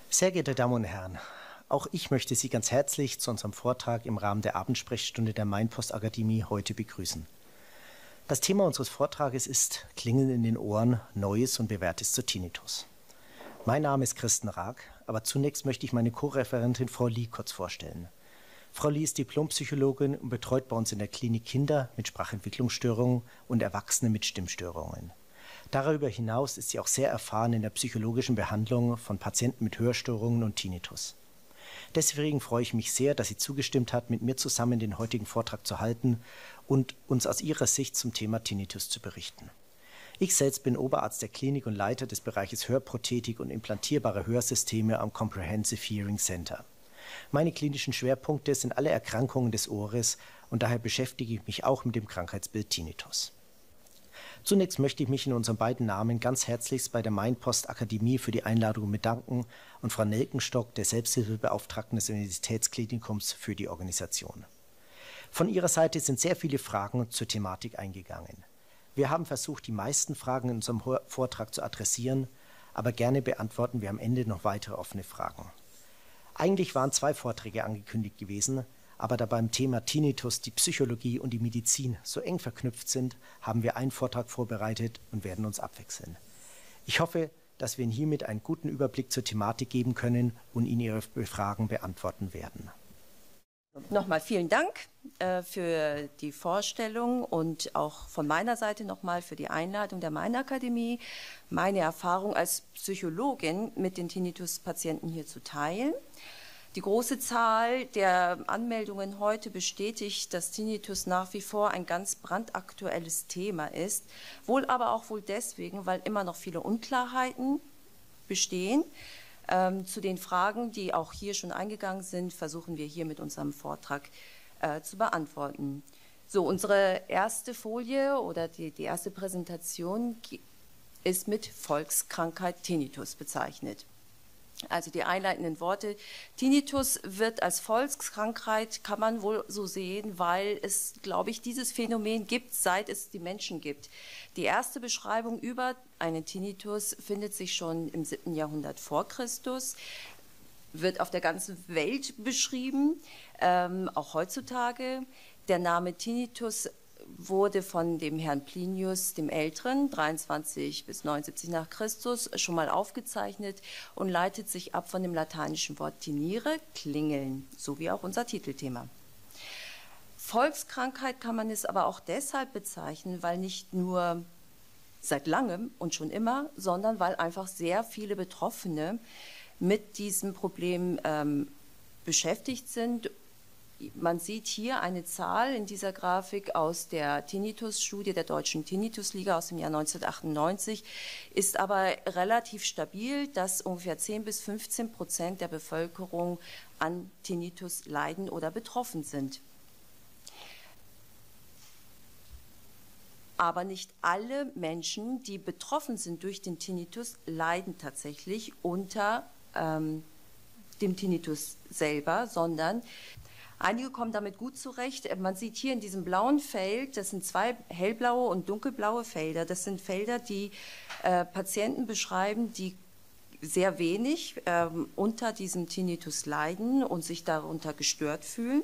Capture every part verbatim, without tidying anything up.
Sehr geehrte Damen und Herren, auch ich möchte Sie ganz herzlich zu unserem Vortrag im Rahmen der Abendsprechstunde der Mainpost-Akademie heute begrüßen. Das Thema unseres Vortrages ist Klingeln in den Ohren, Neues und Bewährtes zu Tinnitus. Mein Name ist Christen Raag, aber zunächst möchte ich meine Co-Referentin Frau Lee kurz vorstellen. Frau Lee ist Diplompsychologin und betreut bei uns in der Klinik Kinder mit Sprachentwicklungsstörungen und Erwachsene mit Stimmstörungen. Darüber hinaus ist sie auch sehr erfahren in der psychologischen Behandlung von Patienten mit Hörstörungen und Tinnitus. Deswegen freue ich mich sehr, dass sie zugestimmt hat, mit mir zusammen den heutigen Vortrag zu halten und uns aus ihrer Sicht zum Thema Tinnitus zu berichten. Ich selbst bin Oberarzt der Klinik und Leiter des Bereiches Hörprothetik und implantierbare Hörsysteme am Comprehensive Hearing Center. Meine klinischen Schwerpunkte sind alle Erkrankungen des Ohres und daher beschäftige ich mich auch mit dem Krankheitsbild Tinnitus. Zunächst möchte ich mich in unseren beiden Namen ganz herzlichst bei der Mainpost Akademie für die Einladung bedanken und Frau Nelkenstock, der Selbsthilfebeauftragten des Universitätsklinikums, für die Organisation. Von ihrer Seite sind sehr viele Fragen zur Thematik eingegangen. Wir haben versucht, die meisten Fragen in unserem Vortrag zu adressieren, aber gerne beantworten wir am Ende noch weitere offene Fragen. Eigentlich waren zwei Vorträge angekündigt gewesen, aber da beim Thema Tinnitus die Psychologie und die Medizin so eng verknüpft sind, haben wir einen Vortrag vorbereitet und werden uns abwechseln. Ich hoffe, dass wir Ihnen hiermit einen guten Überblick zur Thematik geben können und Ihnen Ihre Fragen beantworten werden. Nochmal vielen Dank äh, für die Vorstellung und auch von meiner Seite nochmal für die Einladung der Mainakademie, meine Erfahrung als Psychologin mit den Tinnitus-Patienten hier zu teilen. Die große Zahl der Anmeldungen heute bestätigt, dass Tinnitus nach wie vor ein ganz brandaktuelles Thema ist, wohl aber auch wohl deswegen, weil immer noch viele Unklarheiten bestehen. Ähm, zu den Fragen, die auch hier schon eingegangen sind, versuchen wir hier mit unserem Vortrag äh, zu beantworten. So, unsere erste Folie oder die, die erste Präsentation ist mit Volkskrankheit Tinnitus bezeichnet. Also die einleitenden Worte. Tinnitus wird als Volkskrankheit, kann man wohl so sehen, weil es, glaube ich, dieses Phänomen gibt, seit es die Menschen gibt. Die erste Beschreibung über einen Tinnitus findet sich schon im siebten Jahrhundert vor Christus, wird auf der ganzen Welt beschrieben, ähm, auch heutzutage. Der Name Tinnitus wurde von dem Herrn Plinius dem Älteren, dreiundzwanzig bis neunundsiebzig nach Christus, schon mal aufgezeichnet und leitet sich ab von dem lateinischen Wort tinere, klingeln, so wie auch unser Titelthema. Volkskrankheit kann man es aber auch deshalb bezeichnen, weil nicht nur seit langem und schon immer, sondern weil einfach sehr viele Betroffene mit diesem Problem ähm, beschäftigt sind. Man sieht hier eine Zahl in dieser Grafik aus der Tinnitus-Studie der Deutschen Tinnitusliga aus dem Jahr neunzehnhundertachtundneunzig, ist aber relativ stabil, dass ungefähr zehn bis fünfzehn Prozent der Bevölkerung an Tinnitus leiden oder betroffen sind. Aber nicht alle Menschen, die betroffen sind durch den Tinnitus, leiden tatsächlich unter ähm, dem Tinnitus selber, sondern einige kommen damit gut zurecht. Man sieht hier in diesem blauen Feld, das sind zwei hellblaue und dunkelblaue Felder. Das sind Felder, die äh, Patienten beschreiben, die sehr wenig ähm, unter diesem Tinnitus leiden und sich darunter gestört fühlen.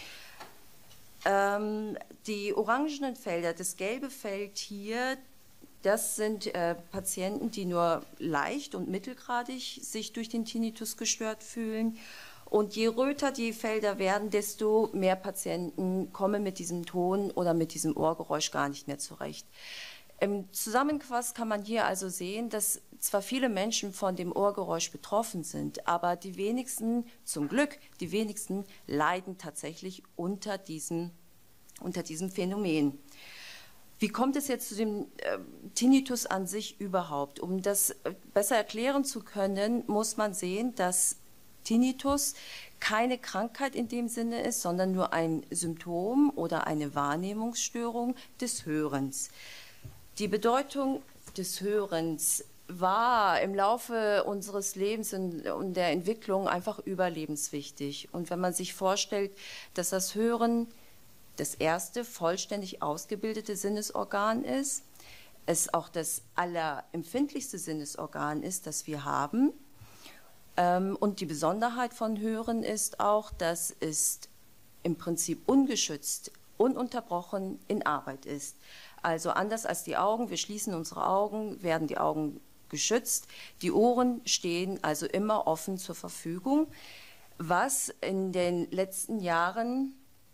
Ähm, die orangenen Felder, das gelbe Feld hier, das sind äh, Patienten, die nur leicht und mittelgradig sich durch den Tinnitus gestört fühlen. Und je röter die Felder werden, desto mehr Patienten kommen mit diesem Ton oder mit diesem Ohrgeräusch gar nicht mehr zurecht. Im Zusammengefasst kann man hier also sehen, dass zwar viele Menschen von dem Ohrgeräusch betroffen sind, aber die wenigsten, zum Glück, die wenigsten leiden tatsächlich unter diesem, unter diesem Phänomen. Wie kommt es jetzt zu dem äh, Tinnitus an sich überhaupt? Um das äh, besser erklären zu können, muss man sehen, dass Tinnitus keine Krankheit in dem Sinne ist, sondern nur ein Symptom oder eine Wahrnehmungsstörung des Hörens. Die Bedeutung des Hörens war im Laufe unseres Lebens und der Entwicklung einfach überlebenswichtig. Und wenn man sich vorstellt, dass das Hören das erste vollständig ausgebildete Sinnesorgan ist, es auch das allerempfindlichste Sinnesorgan ist, das wir haben, Ähm, und die Besonderheit von Hören ist auch, dass es im Prinzip ungeschützt, ununterbrochen in Arbeit ist. Also anders als die Augen, wir schließen unsere Augen, werden die Augen geschützt. Die Ohren stehen also immer offen zur Verfügung, was in den letzten Jahren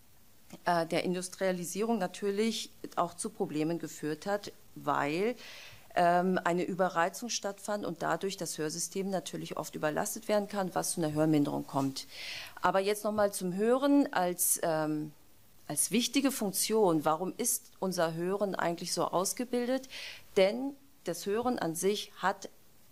äh, der Industrialisierung natürlich auch zu Problemen geführt hat, weil ähm, eine Überreizung stattfand und dadurch das Hörsystem natürlich oft überlastet werden kann, was zu einer Hörminderung kommt. Aber jetzt nochmal zum Hören als ähm, als wichtige Funktion. Warum ist unser Hören eigentlich so ausgebildet? Denn das Hören an sich hat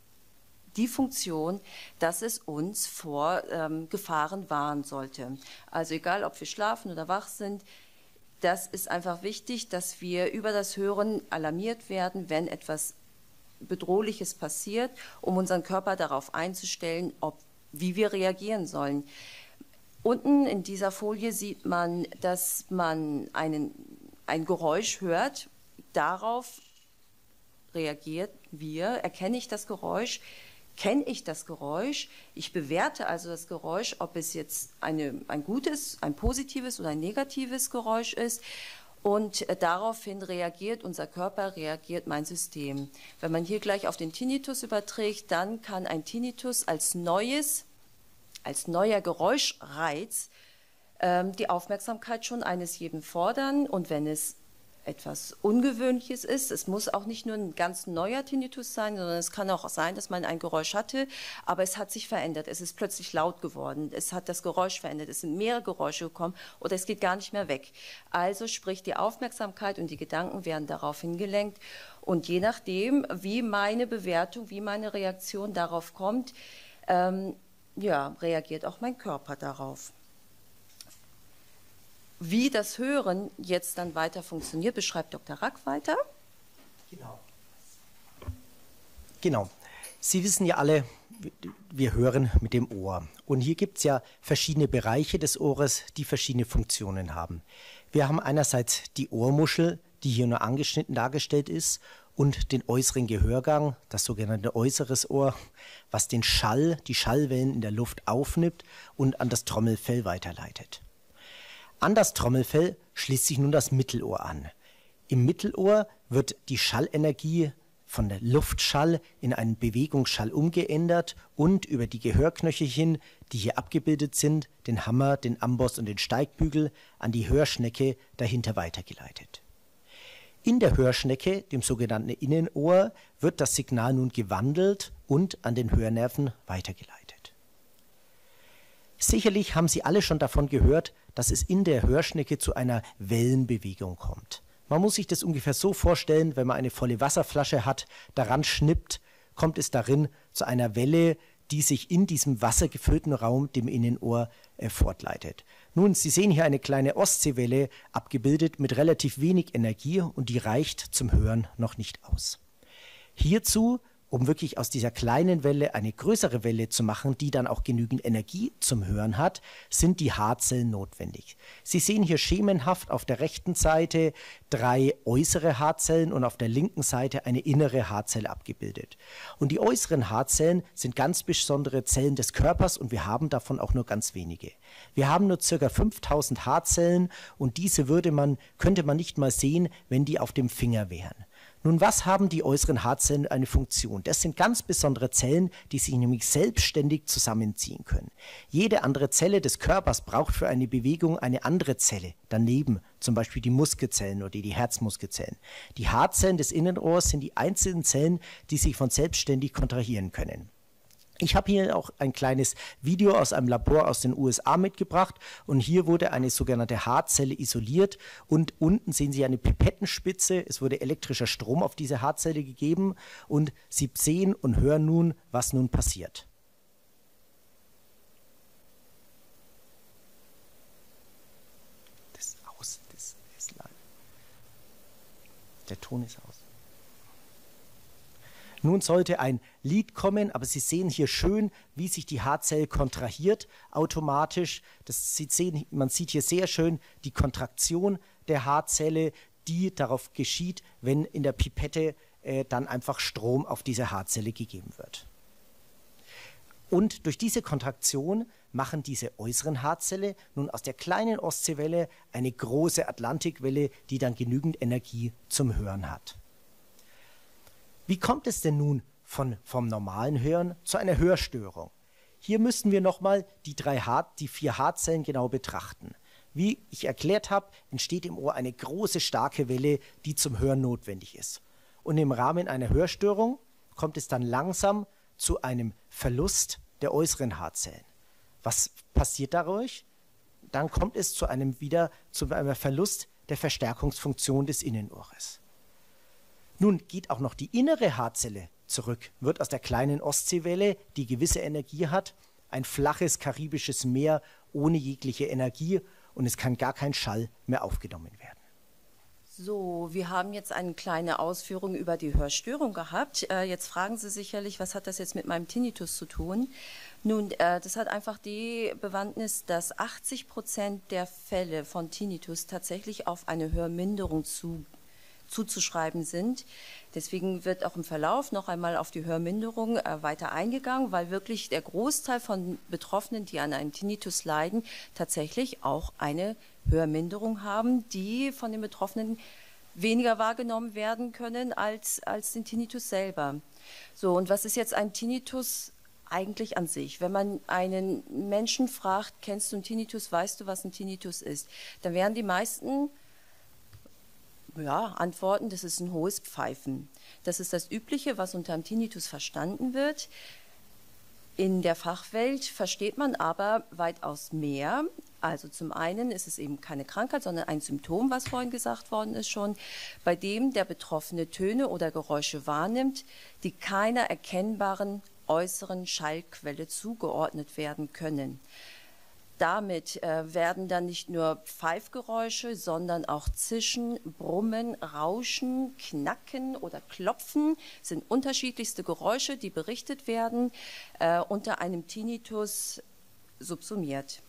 die Funktion, dass es uns vor ähm, Gefahren warnen sollte. Also egal, ob wir schlafen oder wach sind, das ist einfach wichtig, dass wir über das Hören alarmiert werden, wenn etwas Bedrohliches passiert, um unseren Körper darauf einzustellen, ob, wie wir reagieren sollen. Unten in dieser Folie sieht man, dass man einen, ein Geräusch hört. Darauf reagiert wir. Erkenne ich das Geräusch? Kenne ich das Geräusch? Ich bewerte also das Geräusch, ob es jetzt eine, ein gutes, ein positives oder ein negatives Geräusch ist. Und daraufhin reagiert unser Körper, reagiert mein System. Wenn man hier gleich auf den Tinnitus überträgt, dann kann ein Tinnitus als neues als neuer Geräuschreiz ähm, die Aufmerksamkeit schon eines jeden fordern. Und wenn es etwas Ungewöhnliches ist, es muss auch nicht nur ein ganz neuer Tinnitus sein, sondern es kann auch sein, dass man ein Geräusch hatte, aber es hat sich verändert, es ist plötzlich laut geworden, es hat das Geräusch verändert, es sind mehrere Geräusche gekommen oder es geht gar nicht mehr weg. Also sprich, die Aufmerksamkeit und die Gedanken werden darauf hingelenkt und je nachdem, wie meine Bewertung, wie meine Reaktion darauf kommt, ähm, ja, reagiert auch mein Körper darauf. Wie das Hören jetzt dann weiter funktioniert, beschreibt Doktor Rack weiter. Genau. Genau. Sie wissen ja alle, wir hören mit dem Ohr. Und hier gibt es ja verschiedene Bereiche des Ohres, die verschiedene Funktionen haben. Wir haben einerseits die Ohrmuschel, die hier nur angeschnitten dargestellt ist, und den äußeren Gehörgang, das sogenannte äußeres Ohr, was den Schall, die Schallwellen in der Luft aufnimmt und an das Trommelfell weiterleitet. An das Trommelfell schließt sich nun das Mittelohr an. Im Mittelohr wird die Schallenergie von der Luftschall in einen Bewegungsschall umgeändert und über die Gehörknöchelchen, die hier abgebildet sind, den Hammer, den Amboss und den Steigbügel, an die Hörschnecke dahinter weitergeleitet. In der Hörschnecke, dem sogenannten Innenohr, wird das Signal nun gewandelt und an den Hörnerven weitergeleitet. Sicherlich haben Sie alle schon davon gehört, dass es in der Hörschnecke zu einer Wellenbewegung kommt. Man muss sich das ungefähr so vorstellen, wenn man eine volle Wasserflasche hat, daran schnippt, kommt es darin zu einer Welle, die sich in diesem wassergefüllten Raum, dem Innenohr, äh, fortleitet. Nun, Sie sehen hier eine kleine Ostseewelle abgebildet mit relativ wenig Energie und die reicht zum Hören noch nicht aus. Hierzu, um wirklich aus dieser kleinen Welle eine größere Welle zu machen, die dann auch genügend Energie zum Hören hat, sind die Haarzellen notwendig. Sie sehen hier schemenhaft auf der rechten Seite drei äußere Haarzellen und auf der linken Seite eine innere Haarzelle abgebildet. Und die äußeren Haarzellen sind ganz besondere Zellen des Körpers und wir haben davon auch nur ganz wenige. Wir haben nur ca. fünftausend Haarzellen und diese würde man, könnte man nicht mal sehen, wenn die auf dem Finger wären. Nun, was haben die äußeren Haarzellen eine Funktion? Das sind ganz besondere Zellen, die sich nämlich selbstständig zusammenziehen können. Jede andere Zelle des Körpers braucht für eine Bewegung eine andere Zelle daneben, zum Beispiel die Muskelzellen oder die Herzmuskelzellen. Die Haarzellen des Innenohrs sind die einzelnen Zellen, die sich von selbstständig kontrahieren können. Ich habe hier auch ein kleines Video aus einem Labor aus den U S A mitgebracht und hier wurde eine sogenannte Haarzelle isoliert und unten sehen Sie eine Pipettenspitze, es wurde elektrischer Strom auf diese Haarzelle gegeben und Sie sehen und hören nun, was nun passiert. Das ist aus, das ist lang. Der Ton ist aus. Nun sollte ein Lied kommen, aber Sie sehen hier schön, wie sich die Haarzelle kontrahiert automatisch. Das Sie sehen, man sieht hier sehr schön die Kontraktion der Haarzelle, die darauf geschieht, wenn in der Pipette äh, dann einfach Strom auf diese Haarzelle gegeben wird. Und durch diese Kontraktion machen diese äußeren Haarzelle nun aus der kleinen Ostseewelle eine große Atlantikwelle, die dann genügend Energie zum Hören hat. Wie kommt es denn nun von, vom normalen Hören zu einer Hörstörung? Hier müssen wir nochmal die, drei Haar, die vier Haarzellen genau betrachten. Wie ich erklärt habe, entsteht im Ohr eine große, starke Welle, die zum Hören notwendig ist. Und im Rahmen einer Hörstörung kommt es dann langsam zu einem Verlust der äußeren Haarzellen. Was passiert dadurch? Dann kommt es zu einem wieder zu einem Verlust der Verstärkungsfunktion des Innenohres. Nun geht auch noch die innere Haarzelle zurück, wird aus der kleinen Ostseewelle, die gewisse Energie hat, ein flaches karibisches Meer ohne jegliche Energie und es kann gar kein Schall mehr aufgenommen werden. So, wir haben jetzt eine kleine Ausführung über die Hörstörung gehabt. Äh, jetzt fragen Sie sicherlich, was hat das jetzt mit meinem Tinnitus zu tun? Nun, äh, das hat einfach die Bewandtnis, dass achtzig Prozent der Fälle von Tinnitus tatsächlich auf eine Hörminderung zu, zuzuschreiben sind. Deswegen wird auch im Verlauf noch einmal auf die Hörminderung äh, weiter eingegangen, weil wirklich der Großteil von Betroffenen, die an einem Tinnitus leiden, tatsächlich auch eine Hörminderung haben, die von den Betroffenen weniger wahrgenommen werden können als, als den Tinnitus selber. So, und was ist jetzt ein Tinnitus eigentlich an sich? Wenn man einen Menschen fragt, kennst du einen Tinnitus, weißt du, was ein Tinnitus ist, dann werden die meisten ja, antworten, das ist ein hohes Pfeifen. Das ist das Übliche, was unter einem Tinnitus verstanden wird. In der Fachwelt versteht man aber weitaus mehr. Also zum einen ist es eben keine Krankheit, sondern ein Symptom, was vorhin gesagt worden ist schon, bei dem der Betroffene Töne oder Geräusche wahrnimmt, die keiner erkennbaren äußeren Schallquelle zugeordnet werden können. Damit äh, werden dann nicht nur Pfeifgeräusche, sondern auch Zischen, Brummen, Rauschen, Knacken oder Klopfen sind unterschiedlichste Geräusche, die berichtet werden, äh, unter einem Tinnitus subsumiert.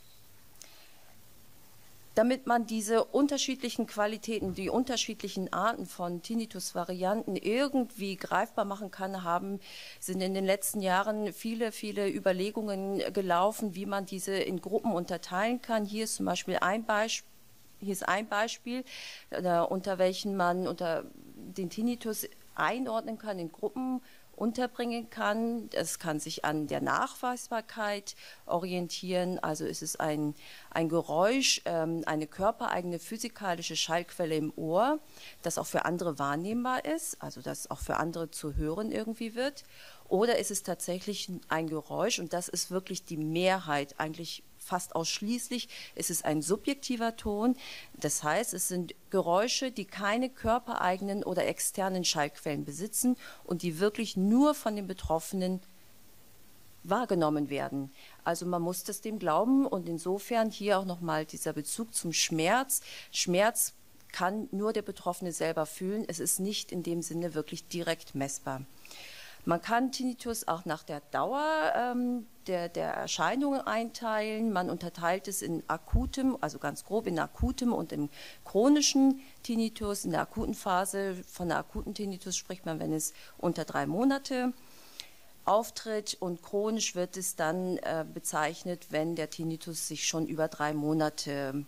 Damit man diese unterschiedlichen Qualitäten, die unterschiedlichen Arten von Tinnitus-Varianten irgendwie greifbar machen kann, haben, sind in den letzten Jahren viele, viele Überlegungen gelaufen, wie man diese in Gruppen unterteilen kann. Hier ist zum Beispiel ein Beispiel, hier ist ein Beispiel, äh, unter welchen man unter den Tinnitus einordnen kann, in Gruppen unterbringen kann. Es kann sich an der Nachweisbarkeit orientieren, also ist es ein, ein Geräusch, ähm, eine körpereigene physikalische Schallquelle im Ohr, das auch für andere wahrnehmbar ist, also das auch für andere zu hören irgendwie wird, oder ist es tatsächlich ein Geräusch, und das ist wirklich die Mehrheit, eigentlich fast ausschließlich, ist es ein subjektiver Ton. Das heißt, es sind Geräusche, die keine körpereigenen oder externen Schallquellen besitzen und die wirklich nur von den Betroffenen wahrgenommen werden. Also man muss das dem glauben, und insofern hier auch nochmal dieser Bezug zum Schmerz. Schmerz kann nur der Betroffene selber fühlen. Es ist nicht in dem Sinne wirklich direkt messbar. Man kann Tinnitus auch nach der Dauer ähm, der, der Erscheinungen einteilen. Man unterteilt es in akutem, also ganz grob in akutem und im chronischen Tinnitus. In der akuten Phase, von der akuten Tinnitus spricht man, wenn es unter drei Monate auftritt, und chronisch wird es dann äh, bezeichnet, wenn der Tinnitus sich schon über drei Monate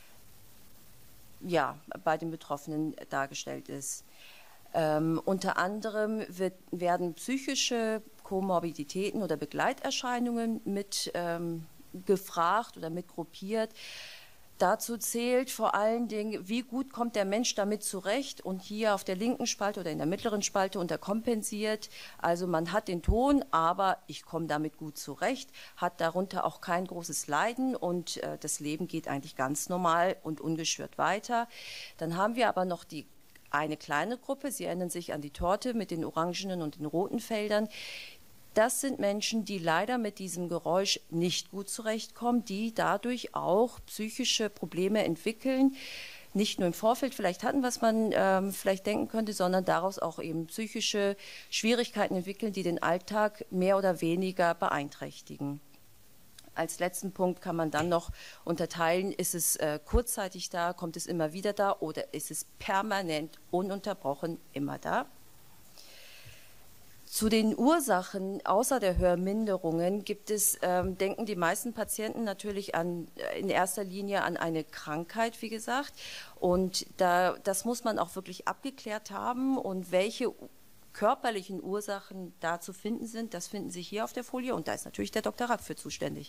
ja, bei den Betroffenen dargestellt ist. Ähm, unter anderem wird, werden psychische Komorbiditäten oder Begleiterscheinungen mit ähm, gefragt oder mit gruppiert. Dazu zählt vor allen Dingen, wie gut kommt der Mensch damit zurecht, und hier auf der linken Spalte oder in der mittleren Spalte unterkompensiert. Also man hat den Ton, aber ich komme damit gut zurecht, hat darunter auch kein großes Leiden, und äh, das Leben geht eigentlich ganz normal und ungestört weiter. Dann haben wir aber noch die eine kleine Gruppe, Sie erinnern sich an die Torte mit den orangenen und den roten Feldern. Das sind Menschen, die leider mit diesem Geräusch nicht gut zurechtkommen, die dadurch auch psychische Probleme entwickeln. Nicht nur im Vorfeld vielleicht hatten, was man ähm, vielleicht denken könnte, sondern daraus auch eben psychische Schwierigkeiten entwickeln, die den Alltag mehr oder weniger beeinträchtigen. Als letzten Punkt kann man dann noch unterteilen, ist es äh, kurzzeitig da, kommt es immer wieder da, oder ist es permanent, ununterbrochen immer da. Zu den Ursachen außer der Hörminderungen gibt es, ähm, denken die meisten Patienten natürlich an, in erster Linie an eine Krankheit, wie gesagt. Und da, das muss man auch wirklich abgeklärt haben. Und welche körperlichen Ursachen da zu finden sind, das finden Sie hier auf der Folie. Und da ist natürlich der Doktor Rack für zuständig.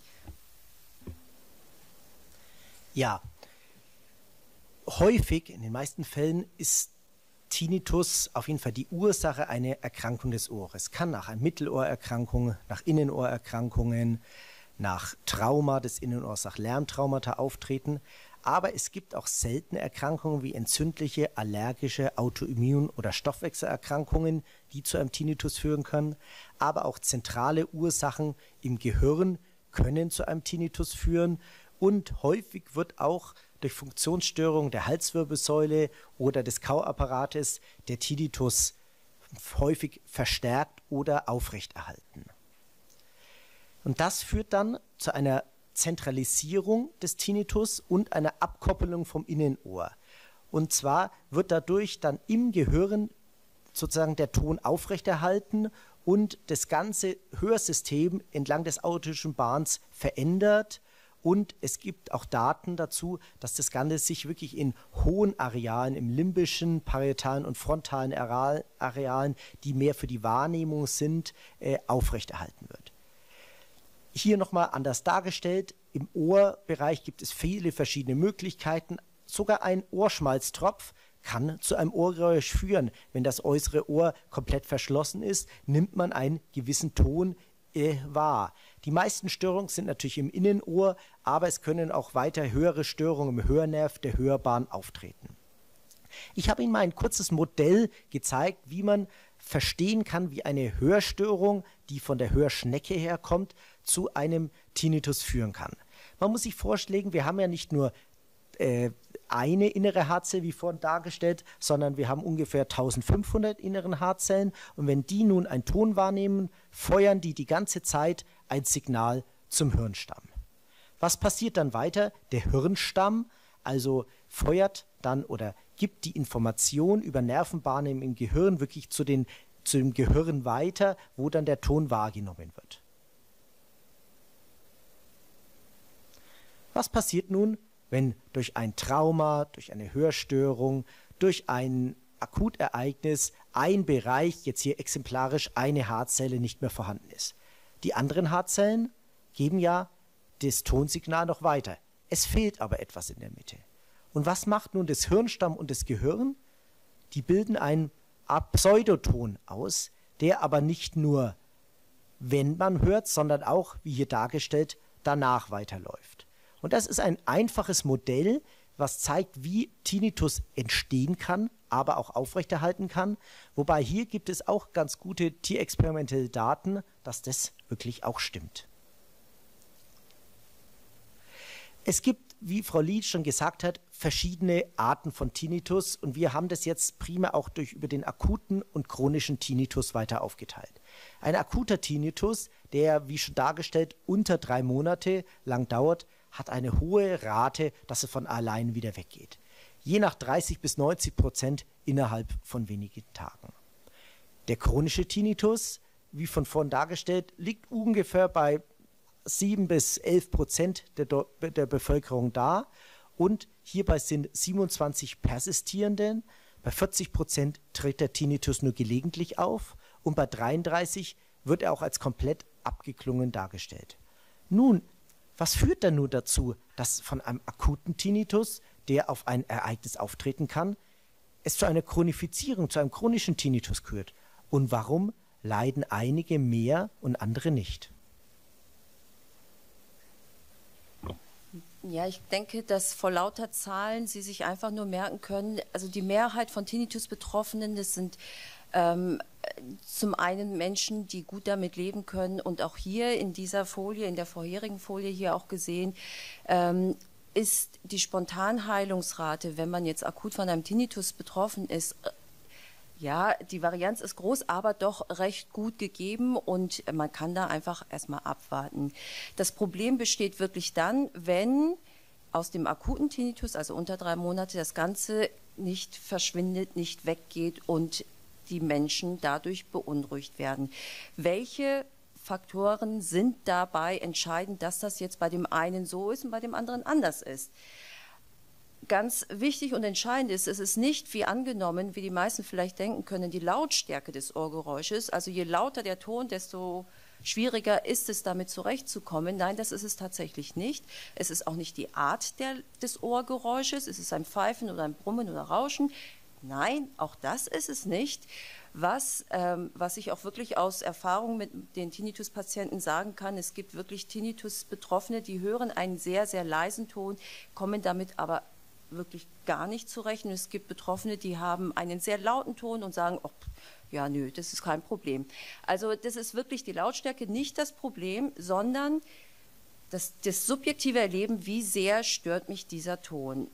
Ja, häufig, in den meisten Fällen, ist Tinnitus auf jeden Fall die Ursache einer Erkrankung des Ohres. Kann nach einer Mittelohrerkrankung, nach Innenohrerkrankungen, nach Trauma des Innenohrs, nach Lärmtraumata auftreten. Aber es gibt auch seltene Erkrankungen wie entzündliche, allergische, Autoimmun- oder Stoffwechselerkrankungen, die zu einem Tinnitus führen können. Aber auch zentrale Ursachen im Gehirn können zu einem Tinnitus führen. Und häufig wird auch durch Funktionsstörungen der Halswirbelsäule oder des Kauapparates der Tinnitus häufig verstärkt oder aufrechterhalten. Und das führt dann zu einer Zentralisierung des Tinnitus und einer Abkoppelung vom Innenohr. Und zwar wird dadurch dann im Gehirn sozusagen der Ton aufrechterhalten und das ganze Hörsystem entlang des aortischen Bahns verändert. Und es gibt auch Daten dazu, dass das Ganze sich wirklich in hohen Arealen, im limbischen, parietalen und frontalen Arealen, die mehr für die Wahrnehmung sind, äh, aufrechterhalten wird. Hier nochmal anders dargestellt, im Ohrbereich gibt es viele verschiedene Möglichkeiten. Sogar ein Ohrschmalztropf kann zu einem Ohrgeräusch führen. Wenn das äußere Ohr komplett verschlossen ist, nimmt man einen gewissen Ton äh, wahr. Die meisten Störungen sind natürlich im Innenohr, aber es können auch weiter höhere Störungen im Hörnerv der Hörbahn auftreten. Ich habe Ihnen mal ein kurzes Modell gezeigt, wie man verstehen kann, wie eine Hörstörung, die von der Hörschnecke herkommt, zu einem Tinnitus führen kann. Man muss sich vorstellen, wir haben ja nicht nur äh, eine innere Haarzelle, wie vorhin dargestellt, sondern wir haben ungefähr eintausendfünfhundert inneren Haarzellen. Und wenn die nun einen Ton wahrnehmen, feuern die die ganze Zeit ein Signal zum Hirnstamm. Was passiert dann weiter? Der Hirnstamm also feuert dann oder gibt die Information über Nervenbahnen im Gehirn wirklich zu, den, zu dem Gehirn weiter, wo dann der Ton wahrgenommen wird. Was passiert nun, wenn durch ein Trauma, durch eine Hörstörung, durch ein Akutereignis ein Bereich, jetzt hier exemplarisch eine Haarzelle, nicht mehr vorhanden ist? Die anderen Haarzellen geben ja das Tonsignal noch weiter. Es fehlt aber etwas in der Mitte. Und was macht nun das Hirnstamm und das Gehirn? Die bilden einen Art Pseudoton aus, der aber nicht nur, wenn man hört, sondern auch, wie hier dargestellt, danach weiterläuft. Und das ist ein einfaches Modell, was zeigt, wie Tinnitus entstehen kann, aber auch aufrechterhalten kann. Wobei hier gibt es auch ganz gute tierexperimentelle Daten, dass das wirklich auch stimmt. Es gibt, wie Frau Lietz schon gesagt hat, verschiedene Arten von Tinnitus und wir haben das jetzt primär auch durch über den akuten und chronischen Tinnitus weiter aufgeteilt. Ein akuter Tinnitus, der, wie schon dargestellt, unter drei Monate lang dauert, hat eine hohe Rate, dass es von allein wieder weggeht. Je nach dreißig bis neunzig Prozent innerhalb von wenigen Tagen. Der chronische Tinnitus, wie von vorn dargestellt, liegt ungefähr bei sieben bis elf Prozent der, der Bevölkerung da und hierbei sind siebenundzwanzig persistierende, bei vierzig Prozent tritt der Tinnitus nur gelegentlich auf und bei dreiunddreißig wird er auch als komplett abgeklungen dargestellt. Nun, was führt denn nun dazu, dass von einem akuten Tinnitus, der auf ein Ereignis auftreten kann, es zu einer Chronifizierung, zu einem chronischen Tinnitus führt? Und warum leiden einige mehr und andere nicht? Ja, ich denke, dass vor lauter Zahlen Sie sich einfach nur merken können, also die Mehrheit von Tinnitus-Betroffenen, das sind ähm, zum einen Menschen, die gut damit leben können und auch hier in dieser Folie, in der vorherigen Folie hier auch gesehen, ähm, ist die Spontanheilungsrate, wenn man jetzt akut von einem Tinnitus betroffen ist, ja, die Varianz ist groß, aber doch recht gut gegeben und man kann da einfach erstmal abwarten. Das Problem besteht wirklich dann, wenn aus dem akuten Tinnitus, also unter drei Monate, das Ganze nicht verschwindet, nicht weggeht und die Menschen dadurch beunruhigt werden. Welche Faktoren sind dabei entscheidend, dass das jetzt bei dem einen so ist und bei dem anderen anders ist? Ganz wichtig und entscheidend ist, es ist nicht wie angenommen, wie die meisten vielleicht denken können, die Lautstärke des Ohrgeräusches. Also je lauter der Ton, desto schwieriger ist es, damit zurechtzukommen. Nein, das ist es tatsächlich nicht. Es ist auch nicht die Art der, des Ohrgeräusches. Es ist ein Pfeifen oder ein Brummen oder Rauschen. Nein, auch das ist es nicht. Was, ähm, was ich auch wirklich aus Erfahrung mit den Tinnitus-Patienten sagen kann, es gibt wirklich Tinnitus-Betroffene, die hören einen sehr, sehr leisen Ton, kommen damit aber wirklich gar nicht zurecht. Und es gibt Betroffene, die haben einen sehr lauten Ton und sagen, oh, ja, nö, das ist kein Problem. Also das ist wirklich die Lautstärke nicht das Problem, sondern das, das subjektive Erleben, wie sehr stört mich dieser Ton.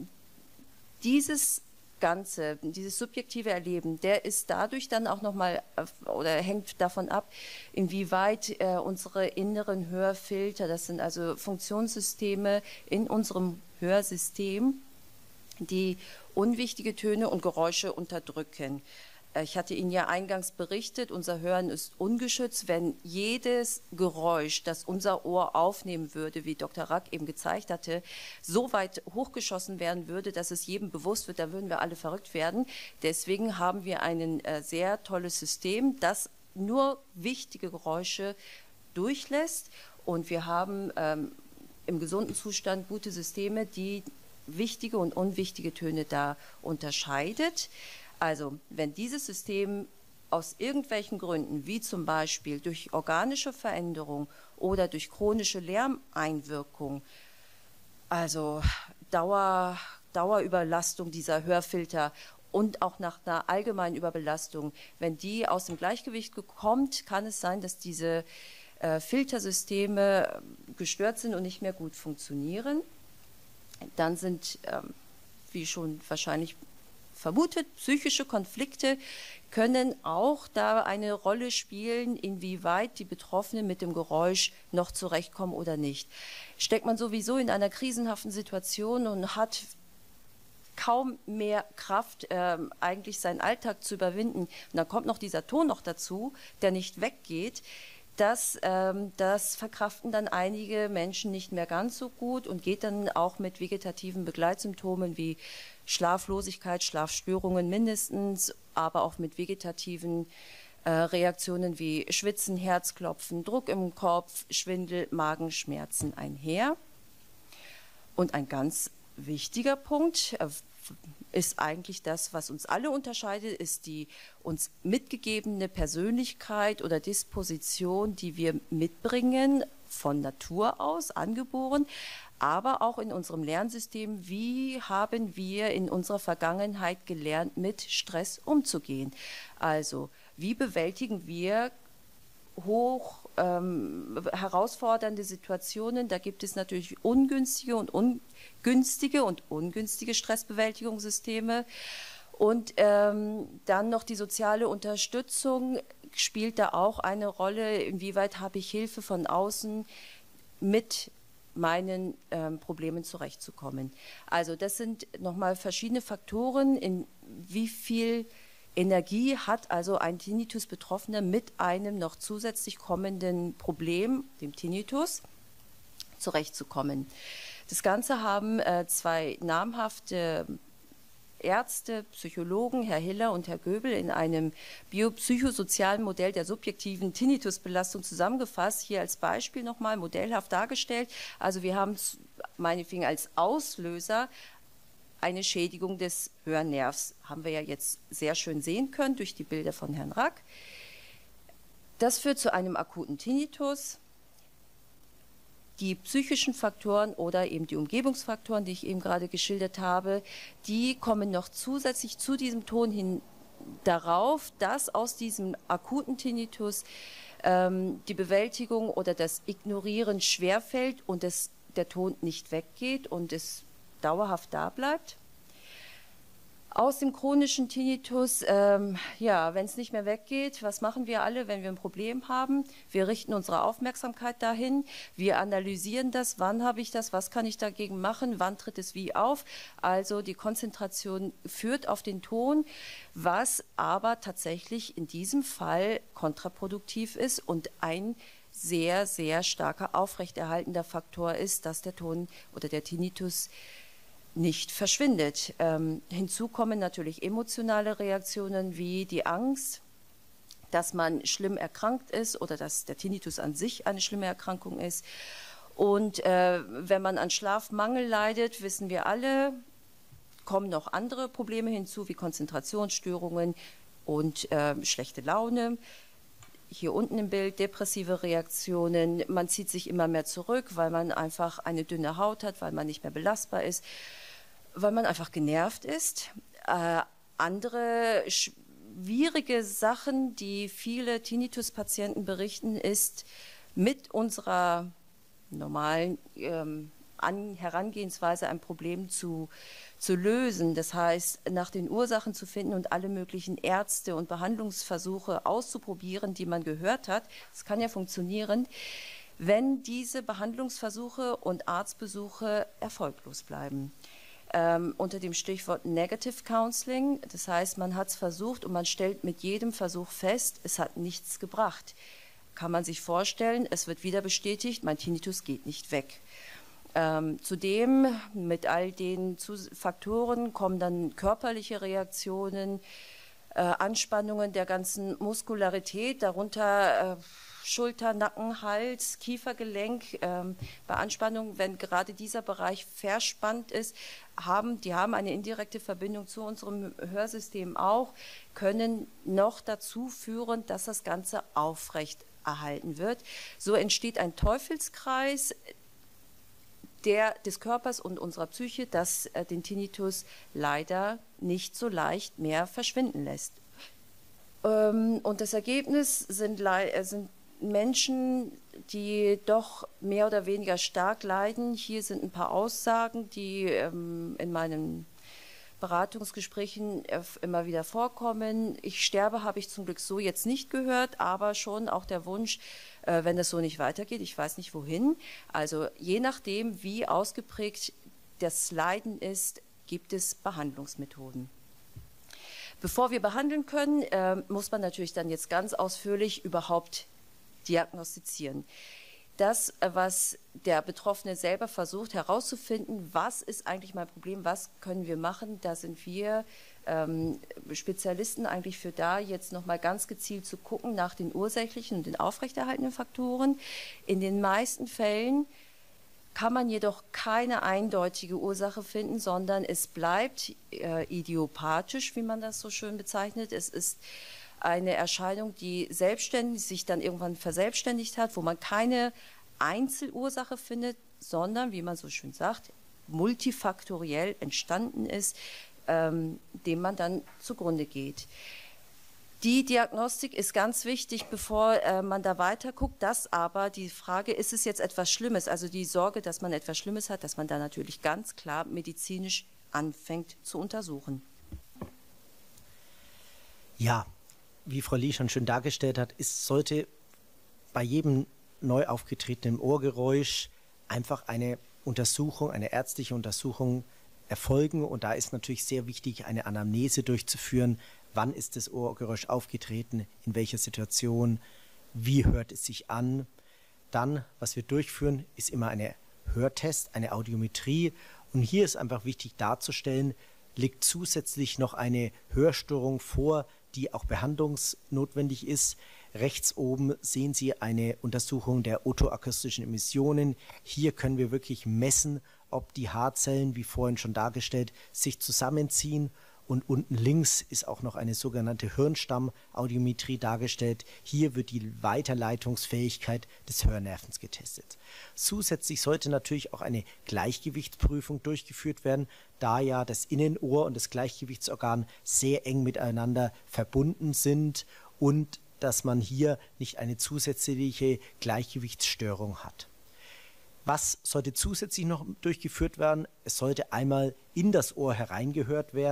Dieses Ganze, dieses subjektive Erleben, der ist dadurch dann auch nochmal oder hängt davon ab, inwieweit äh, unsere inneren Hörfilter, das sind also Funktionssysteme in unserem Hörsystem, die unwichtige Töne und Geräusche unterdrücken. Ich hatte Ihnen ja eingangs berichtet, unser Hören ist ungeschützt. Wenn jedes Geräusch, das unser Ohr aufnehmen würde, wie Doktor Rack eben gezeigt hatte, so weit hochgeschossen werden würde, dass es jedem bewusst wird, dann würden wir alle verrückt werden. Deswegen haben wir ein äh, sehr tolles System, das nur wichtige Geräusche durchlässt. Und wir haben ähm, im gesunden Zustand gute Systeme, die wichtige und unwichtige Töne da unterscheidet. Also wenn dieses System aus irgendwelchen Gründen, wie zum Beispiel durch organische Veränderung oder durch chronische Lärmeinwirkung, also Dauer, Dauerüberlastung dieser Hörfilter und auch nach einer allgemeinen Überbelastung, wenn die aus dem Gleichgewicht kommt, kann es sein, dass diese äh, Filtersysteme gestört sind und nicht mehr gut funktionieren. Dann sind, ähm, wie schon wahrscheinlich vermutet, psychische Konflikte können auch da eine Rolle spielen, inwieweit die Betroffenen mit dem Geräusch noch zurechtkommen oder nicht. Steckt man sowieso in einer krisenhaften Situation und hat kaum mehr Kraft, ähm, eigentlich seinen Alltag zu überwinden, und dann kommt noch dieser Ton noch dazu, der nicht weggeht, Das, ähm, das verkraften dann einige Menschen nicht mehr ganz so gut und geht dann auch mit vegetativen Begleitsymptomen wie Schlaflosigkeit, Schlafstörungen mindestens, aber auch mit vegetativen äh, Reaktionen wie Schwitzen, Herzklopfen, Druck im Kopf, Schwindel, Magenschmerzen einher. Und ein ganz wichtiger Punkt äh, ist eigentlich das, was uns alle unterscheidet, ist die uns mitgegebene Persönlichkeit oder Disposition, die wir mitbringen, von Natur aus, angeboren, aber auch in unserem Lernsystem, wie haben wir in unserer Vergangenheit gelernt, mit Stress umzugehen. Also wie bewältigen wir hoch ähm, herausfordernde Situationen. Da gibt es natürlich ungünstige und ungünstige und ungünstige Stressbewältigungssysteme. Und ähm, dann noch die soziale Unterstützung spielt da auch eine Rolle. Inwieweit habe ich Hilfe von außen, mit meinen ähm, Problemen zurechtzukommen. Also das sind nochmal verschiedene Faktoren, in wie viel Energie hat also ein Tinnitus-Betroffener mit einem noch zusätzlich kommenden Problem, dem Tinnitus, zurechtzukommen. Das Ganze haben äh, zwei namhafte Ärzte, Psychologen, Herr Hiller und Herr Göbel, in einem biopsychosozialen Modell der subjektiven Tinnitusbelastung zusammengefasst. Hier als Beispiel nochmal modellhaft dargestellt. Also wir haben meinetwegen als Auslöser eine Schädigung des Hörnervs. Haben wir ja jetzt sehr schön sehen können durch die Bilder von Herrn Rack. Das führt zu einem akuten Tinnitus. Die psychischen Faktoren oder eben die Umgebungsfaktoren, die ich eben gerade geschildert habe, die kommen noch zusätzlich zu diesem Ton hin darauf, dass aus diesem akuten Tinnitus ähm, die Bewältigung oder das Ignorieren schwerfällt und es, der Ton nicht weggeht und es dauerhaft da bleibt. Aus dem chronischen Tinnitus, ähm, ja, wenn es nicht mehr weggeht, was machen wir alle, wenn wir ein Problem haben? Wir richten unsere Aufmerksamkeit dahin, wir analysieren das, wann habe ich das, was kann ich dagegen machen, wann tritt es wie auf. Also die Konzentration führt auf den Ton, was aber tatsächlich in diesem Fall kontraproduktiv ist und ein sehr, sehr starker aufrechterhaltender Faktor ist, dass der Ton oder der Tinnitus nicht verschwindet. Ähm, hinzu kommen natürlich emotionale Reaktionen wie die Angst, dass man schlimm erkrankt ist oder dass der Tinnitus an sich eine schlimme Erkrankung ist. Und äh, wenn man an Schlafmangel leidet, wissen wir alle, kommen noch andere Probleme hinzu wie Konzentrationsstörungen und äh, schlechte Laune. Hier unten im Bild depressive Reaktionen. Man zieht sich immer mehr zurück, weil man einfach eine dünne Haut hat, weil man nicht mehr belastbar ist, weil man einfach genervt ist. Äh, andere schwierige Sachen, die viele Tinnitus-Patienten berichten, ist mit unserer normalen ähm, An Herangehensweise ein Problem zu, zu lösen. Das heißt, nach den Ursachen zu finden und alle möglichen Ärzte und Behandlungsversuche auszuprobieren, die man gehört hat. Das kann ja funktionieren, wenn diese Behandlungsversuche und Arztbesuche erfolglos bleiben. Ähm, unter dem Stichwort Negative Counseling, das heißt, man hat es versucht und man stellt mit jedem Versuch fest, es hat nichts gebracht. Kann man sich vorstellen, es wird wieder bestätigt, mein Tinnitus geht nicht weg. Ähm, zudem mit all den Faktoren kommen dann körperliche Reaktionen, äh, Anspannungen der ganzen Muskularität, darunter äh, Schulter, Nacken, Hals, Kiefergelenk. Ähm, bei Anspannung, wenn gerade dieser Bereich verspannt ist, haben, die haben eine indirekte Verbindung zu unserem Hörsystem auch, können noch dazu führen, dass das Ganze aufrecht erhalten wird. So entsteht ein Teufelskreis der, des Körpers und unserer Psyche, das äh, den Tinnitus leider nicht so leicht mehr verschwinden lässt. Ähm, und das Ergebnis sind, äh, sind Menschen, die doch mehr oder weniger stark leiden. Hier sind ein paar Aussagen, die ähm, in meinen Beratungsgesprächen immer wieder vorkommen. Ich sterbe, habe ich zum Glück so jetzt nicht gehört, aber schon auch der Wunsch, äh, wenn es so nicht weitergeht, ich weiß nicht wohin. Also je nachdem, wie ausgeprägt das Leiden ist, gibt es Behandlungsmethoden. Bevor wir behandeln können, äh, muss man natürlich dann jetzt ganz ausführlich überhaupt diagnostizieren. Das, was der Betroffene selber versucht herauszufinden, was ist eigentlich mein Problem, was können wir machen, da sind wir ähm, Spezialisten eigentlich für da, jetzt nochmal ganz gezielt zu gucken nach den ursächlichen und den aufrechterhaltenden Faktoren. In den meisten Fällen kann man jedoch keine eindeutige Ursache finden, sondern es bleibt äh, idiopathisch, wie man das so schön bezeichnet. Es ist eine Erscheinung, die selbstständig sich dann irgendwann verselbstständigt hat, wo man keine Einzelursache findet, sondern, wie man so schön sagt, multifaktoriell entstanden ist, ähm, dem man dann zugrunde geht. Die Diagnostik ist ganz wichtig, bevor äh, man da weiter guckt. Das aber die Frage, ist es jetzt etwas Schlimmes? Also die Sorge, dass man etwas Schlimmes hat, dass man da natürlich ganz klar medizinisch anfängt zu untersuchen. Ja, wie Frau Lee schon schön dargestellt hat, ist, sollte bei jedem neu aufgetretenen Ohrgeräusch einfach eine Untersuchung, eine ärztliche Untersuchung erfolgen. Und da ist natürlich sehr wichtig, eine Anamnese durchzuführen. Wann ist das Ohrgeräusch aufgetreten, in welcher Situation, wie hört es sich an. Dann, was wir durchführen, ist immer ein Hörtest, eine Audiometrie. Und hier ist einfach wichtig darzustellen, liegt zusätzlich noch eine Hörstörung vor, die auch behandlungsnotwendig ist. Rechts oben sehen Sie eine Untersuchung der otoakustischen Emissionen. Hier können wir wirklich messen, ob die Haarzellen, wie vorhin schon dargestellt, sich zusammenziehen. Und unten links ist auch noch eine sogenannte Hirnstamm-Audiometrie dargestellt. Hier wird die Weiterleitungsfähigkeit des Hörnervens getestet. Zusätzlich sollte natürlich auch eine Gleichgewichtsprüfung durchgeführt werden, da ja das Innenohr und das Gleichgewichtsorgan sehr eng miteinander verbunden sind und dass man hier nicht eine zusätzliche Gleichgewichtsstörung hat. Was sollte zusätzlich noch durchgeführt werden? Es sollte einmal in das Ohr hereingehört werden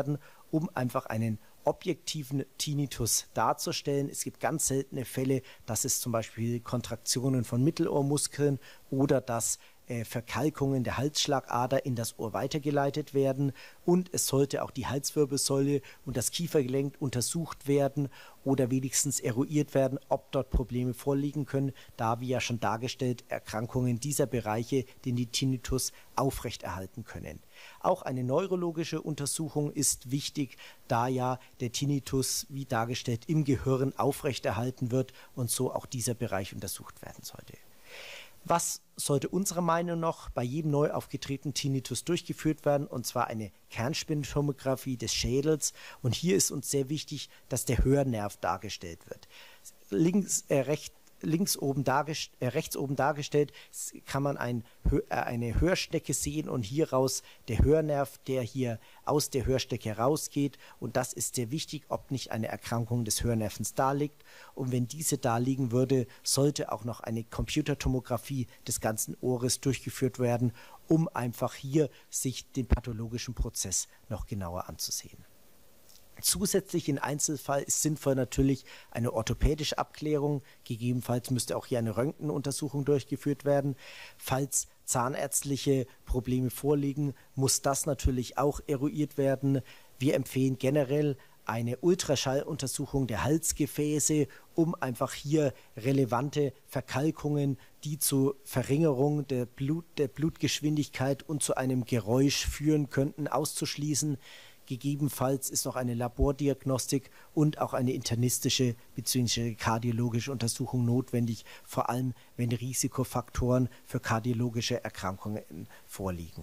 um einfach einen objektiven Tinnitus darzustellen. Es gibt ganz seltene Fälle, dass es zum Beispiel Kontraktionen von Mittelohrmuskeln oder dass äh, Verkalkungen der Halsschlagader in das Ohr weitergeleitet werden, und es sollte auch die Halswirbelsäule und das Kiefergelenk untersucht werden oder wenigstens eruiert werden, ob dort Probleme vorliegen können, da, wie ja schon dargestellt, Erkrankungen dieser Bereiche den Tinnitus aufrechterhalten können. Auch eine neurologische Untersuchung ist wichtig, da ja der Tinnitus, wie dargestellt, im Gehirn aufrechterhalten wird und so auch dieser Bereich untersucht werden sollte. Was sollte unserer Meinung nach bei jedem neu aufgetretenen Tinnitus durchgeführt werden, und zwar eine Kernspintomographie des Schädels. Und hier ist uns sehr wichtig, dass der Hörnerv dargestellt wird. Links, äh, rechts, links oben dargest äh, rechts oben dargestellt kann man ein, äh, eine Hörstecke sehen und hieraus der Hörnerv, der hier aus der Hörstecke rausgeht, und das ist sehr wichtig, ob nicht eine Erkrankung des Hörnervens da liegt, und wenn diese da liegen würde, sollte auch noch eine Computertomographie des ganzen Ohres durchgeführt werden, um einfach hier sich den pathologischen Prozess noch genauer anzusehen. Zusätzlich im Einzelfall ist sinnvoll natürlich eine orthopädische Abklärung. Gegebenenfalls müsste auch hier eine Röntgenuntersuchung durchgeführt werden. Falls zahnärztliche Probleme vorliegen, muss das natürlich auch eruiert werden. Wir empfehlen generell eine Ultraschalluntersuchung der Halsgefäße, um einfach hier relevante Verkalkungen, die zu Verringerung der, Blut, der Blutgeschwindigkeit und zu einem Geräusch führen könnten, auszuschließen. Gegebenenfalls ist noch eine Labordiagnostik und auch eine internistische bzw. kardiologische Untersuchung notwendig, vor allem wenn Risikofaktoren für kardiologische Erkrankungen vorliegen.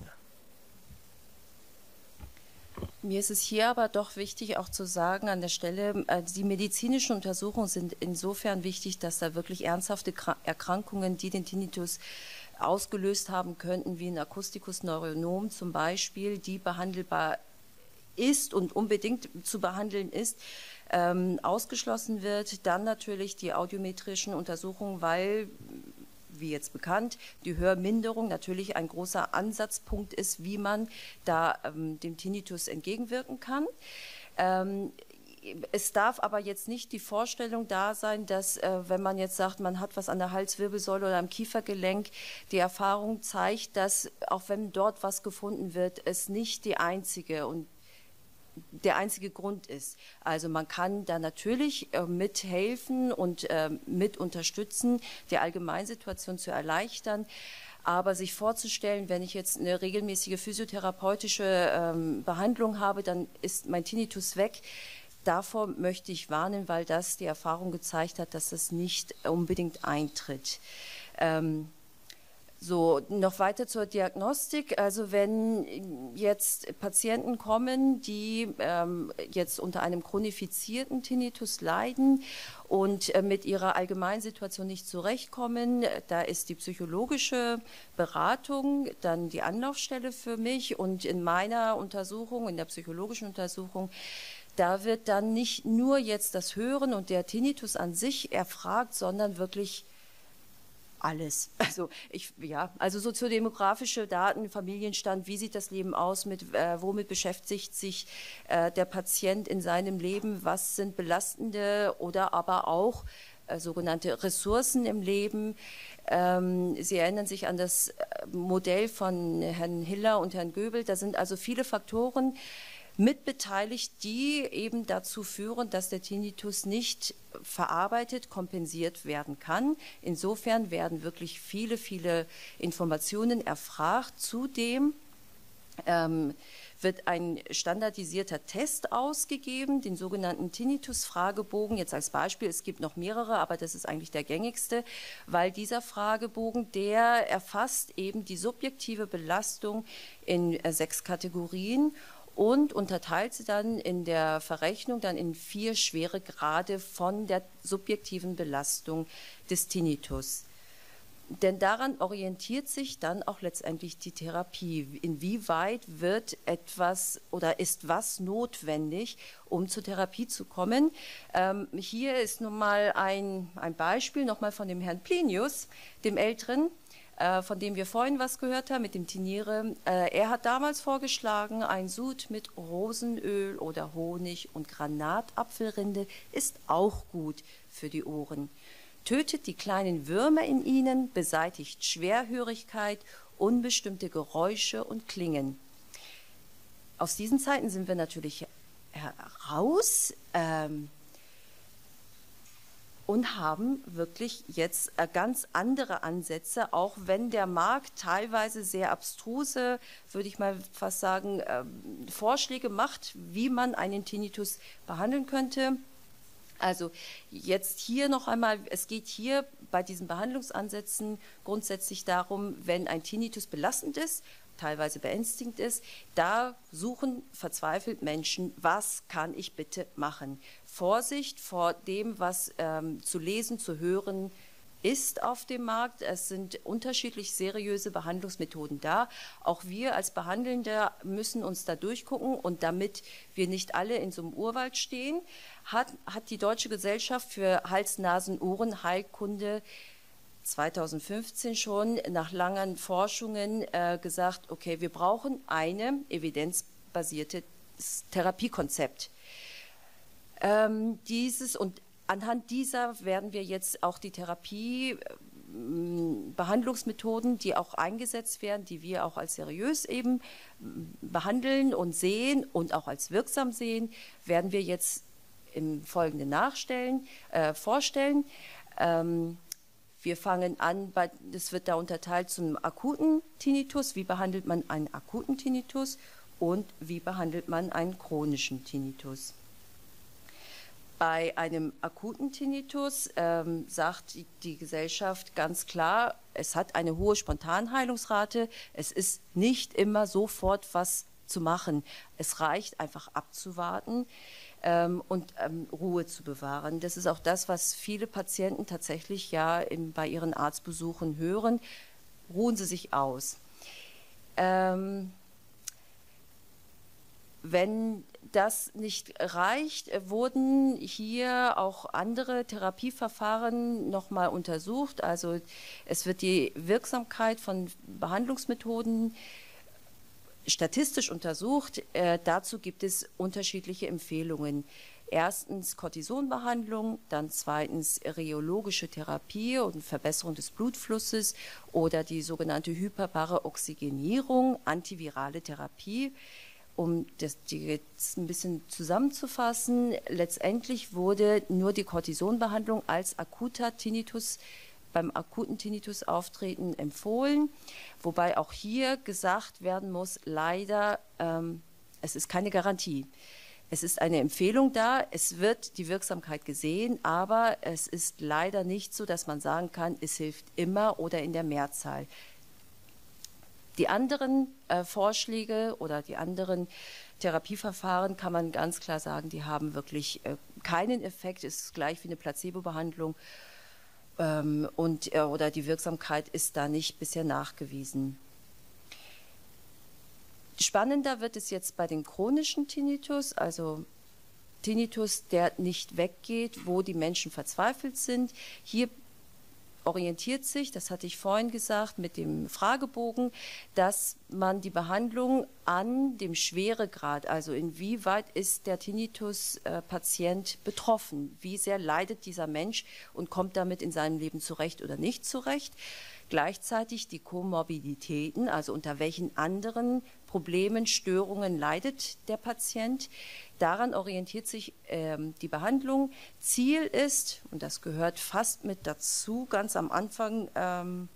Mir ist es hier aber doch wichtig auch zu sagen an der Stelle, die medizinischen Untersuchungen sind insofern wichtig, dass da wirklich ernsthafte Erkrankungen, die den Tinnitus ausgelöst haben könnten, wie ein Akustikus neuronom zum Beispiel, die behandelbar ist und unbedingt zu behandeln ist, ähm, ausgeschlossen wird. Dann natürlich die audiometrischen Untersuchungen, weil, wie jetzt bekannt, die Hörminderung natürlich ein großer Ansatzpunkt ist, wie man da ähm, dem Tinnitus entgegenwirken kann. Ähm, Es darf aber jetzt nicht die Vorstellung da sein, dass, äh, wenn man jetzt sagt, man hat was an der Halswirbelsäule oder am Kiefergelenk, die Erfahrung zeigt, dass, auch wenn dort was gefunden wird, es nicht die einzige und der einzige Grund ist. Also man kann da natürlich äh, mithelfen und äh, mit unterstützen, die Allgemeinsituation zu erleichtern. Aber sich vorzustellen, wenn ich jetzt eine regelmäßige physiotherapeutische ähm, Behandlung habe, dann ist mein Tinnitus weg. Davor möchte ich warnen, weil das die Erfahrung gezeigt hat, dass das nicht unbedingt eintritt. Ähm, So, noch weiter zur Diagnostik. Also wenn jetzt Patienten kommen, die ähm, jetzt unter einem chronifizierten Tinnitus leiden und äh, mit ihrer Allgemeinsituation nicht zurechtkommen, da ist die psychologische Beratung dann die Anlaufstelle für mich, und in meiner Untersuchung, in der psychologischen Untersuchung, da wird dann nicht nur jetzt das Hören und der Tinnitus an sich erfragt, sondern wirklich alles. Also ich, ja, also soziodemografische Daten, Familienstand, wie sieht das Leben aus, mit äh, womit beschäftigt sich äh, der Patient in seinem Leben, was sind belastende oder aber auch äh, sogenannte Ressourcen im Leben. Ähm, Sie erinnern sich an das Modell von Herrn Hiller und Herrn Göbel, da sind also viele Faktoren mitbeteiligt, die eben dazu führen, dass der Tinnitus nicht verarbeitet, kompensiert werden kann. Insofern werden wirklich viele, viele Informationen erfragt. Zudem ähm, wird ein standardisierter Test ausgegeben, den sogenannten Tinnitus-Fragebogen. Jetzt als Beispiel, es gibt noch mehrere, aber das ist eigentlich der gängigste, weil dieser Fragebogen, der erfasst eben die subjektive Belastung in äh, sechs Kategorien und unterteilt sie dann in der Verrechnung dann in vier schwere Grade von der subjektiven Belastung des Tinnitus. Denn daran orientiert sich dann auch letztendlich die Therapie. Inwieweit wird etwas oder ist was notwendig, um zur Therapie zu kommen? Ähm, hier ist nun mal ein, ein Beispiel nochmal von dem Herrn Plinius, dem Älteren. äh, von dem wir vorhin was gehört haben, mit dem Tiniere. Äh, er hat damals vorgeschlagen, ein Sud mit Rosenöl oder Honig und Granatapfelrinde ist auch gut für die Ohren. Tötet die kleinen Würmer in ihnen, beseitigt Schwerhörigkeit, unbestimmte Geräusche und Klingen. Aus diesen Zeiten sind wir natürlich heraus ähm, und haben wirklich jetzt ganz andere Ansätze, auch wenn der Markt teilweise sehr abstruse, würde ich mal fast sagen, ähm, Vorschläge macht, wie man einen Tinnitus behandeln könnte. Also jetzt hier noch einmal, es geht hier bei diesen Behandlungsansätzen grundsätzlich darum, wenn ein Tinnitus belastend ist, teilweise beängstigend ist, da suchen verzweifelt Menschen, was kann ich bitte machen? Vorsicht vor dem, was ähm, zu lesen, zu hören ist auf dem Markt. Es sind unterschiedlich seriöse Behandlungsmethoden da. Auch wir als Behandelnde müssen uns da durchgucken und damit wir nicht alle in so einem Urwald stehen, hat, hat die Deutsche Gesellschaft für Hals-Nasen-Ohren-Heilkunde zweitausendfünfzehn schon nach langen Forschungen äh, gesagt, okay, wir brauchen ein evidenzbasiertes Therapiekonzept. Ähm, dieses und anhand dieser werden wir jetzt auch die Therapie, Behandlungsmethoden, die auch eingesetzt werden, die wir auch als seriös eben behandeln und sehen und auch als wirksam sehen, werden wir jetzt im Folgenden nachstellen, äh, vorstellen. Ähm, wir fangen an, bei, das wird da unterteilt zum akuten Tinnitus. Wie behandelt man einen akuten Tinnitus und wie behandelt man einen chronischen Tinnitus? Bei einem akuten Tinnitus ähm, sagt die, die Gesellschaft ganz klar, es hat eine hohe Spontanheilungsrate. Es ist nicht immer sofort was zu machen. Es reicht einfach abzuwarten ähm, und ähm, Ruhe zu bewahren. Das ist auch das, was viele Patienten tatsächlich ja in, bei ihren Arztbesuchen hören. Ruhen Sie sich aus. Ähm, Wenn das nicht reicht, wurden hier auch andere Therapieverfahren nochmal untersucht. Also es wird die Wirksamkeit von Behandlungsmethoden statistisch untersucht. Äh, dazu gibt es unterschiedliche Empfehlungen. Erstens Cortisonbehandlung, dann zweitens rheologische Therapie und Verbesserung des Blutflusses oder die sogenannte hyperbare Oxygenierung, antivirale Therapie. Um das die jetzt ein bisschen zusammenzufassen, letztendlich wurde nur die Cortisonbehandlung als akuter Tinnitus, beim akuten Tinnitus-Auftreten empfohlen, wobei auch hier gesagt werden muss, leider, ähm, es ist keine Garantie. Es ist eine Empfehlung da, es wird die Wirksamkeit gesehen, aber es ist leider nicht so, dass man sagen kann, es hilft immer oder in der Mehrzahl. Die anderen äh, Vorschläge oder die anderen Therapieverfahren kann man ganz klar sagen, die haben wirklich äh, keinen Effekt, ist gleich wie eine Placebo-Behandlung ähm, und, äh, oder die Wirksamkeit ist da nicht bisher nachgewiesen. Spannender wird es jetzt bei den chronischen Tinnitus, also Tinnitus, der nicht weggeht, wo die Menschen verzweifelt sind. Hier orientiert sich, das hatte ich vorhin gesagt, mit dem Fragebogen, dass man die Behandlung an dem Schweregrad, also inwieweit ist der Tinnitus-Patient betroffen, wie sehr leidet dieser Mensch und kommt damit in seinem Leben zurecht oder nicht zurecht. Gleichzeitig die Komorbiditäten, also unter welchen anderen Problemen, Störungen leidet der Patient. Daran orientiert sich ähm, die Behandlung. Ziel ist, und das gehört fast mit dazu, ganz am Anfang, ähm,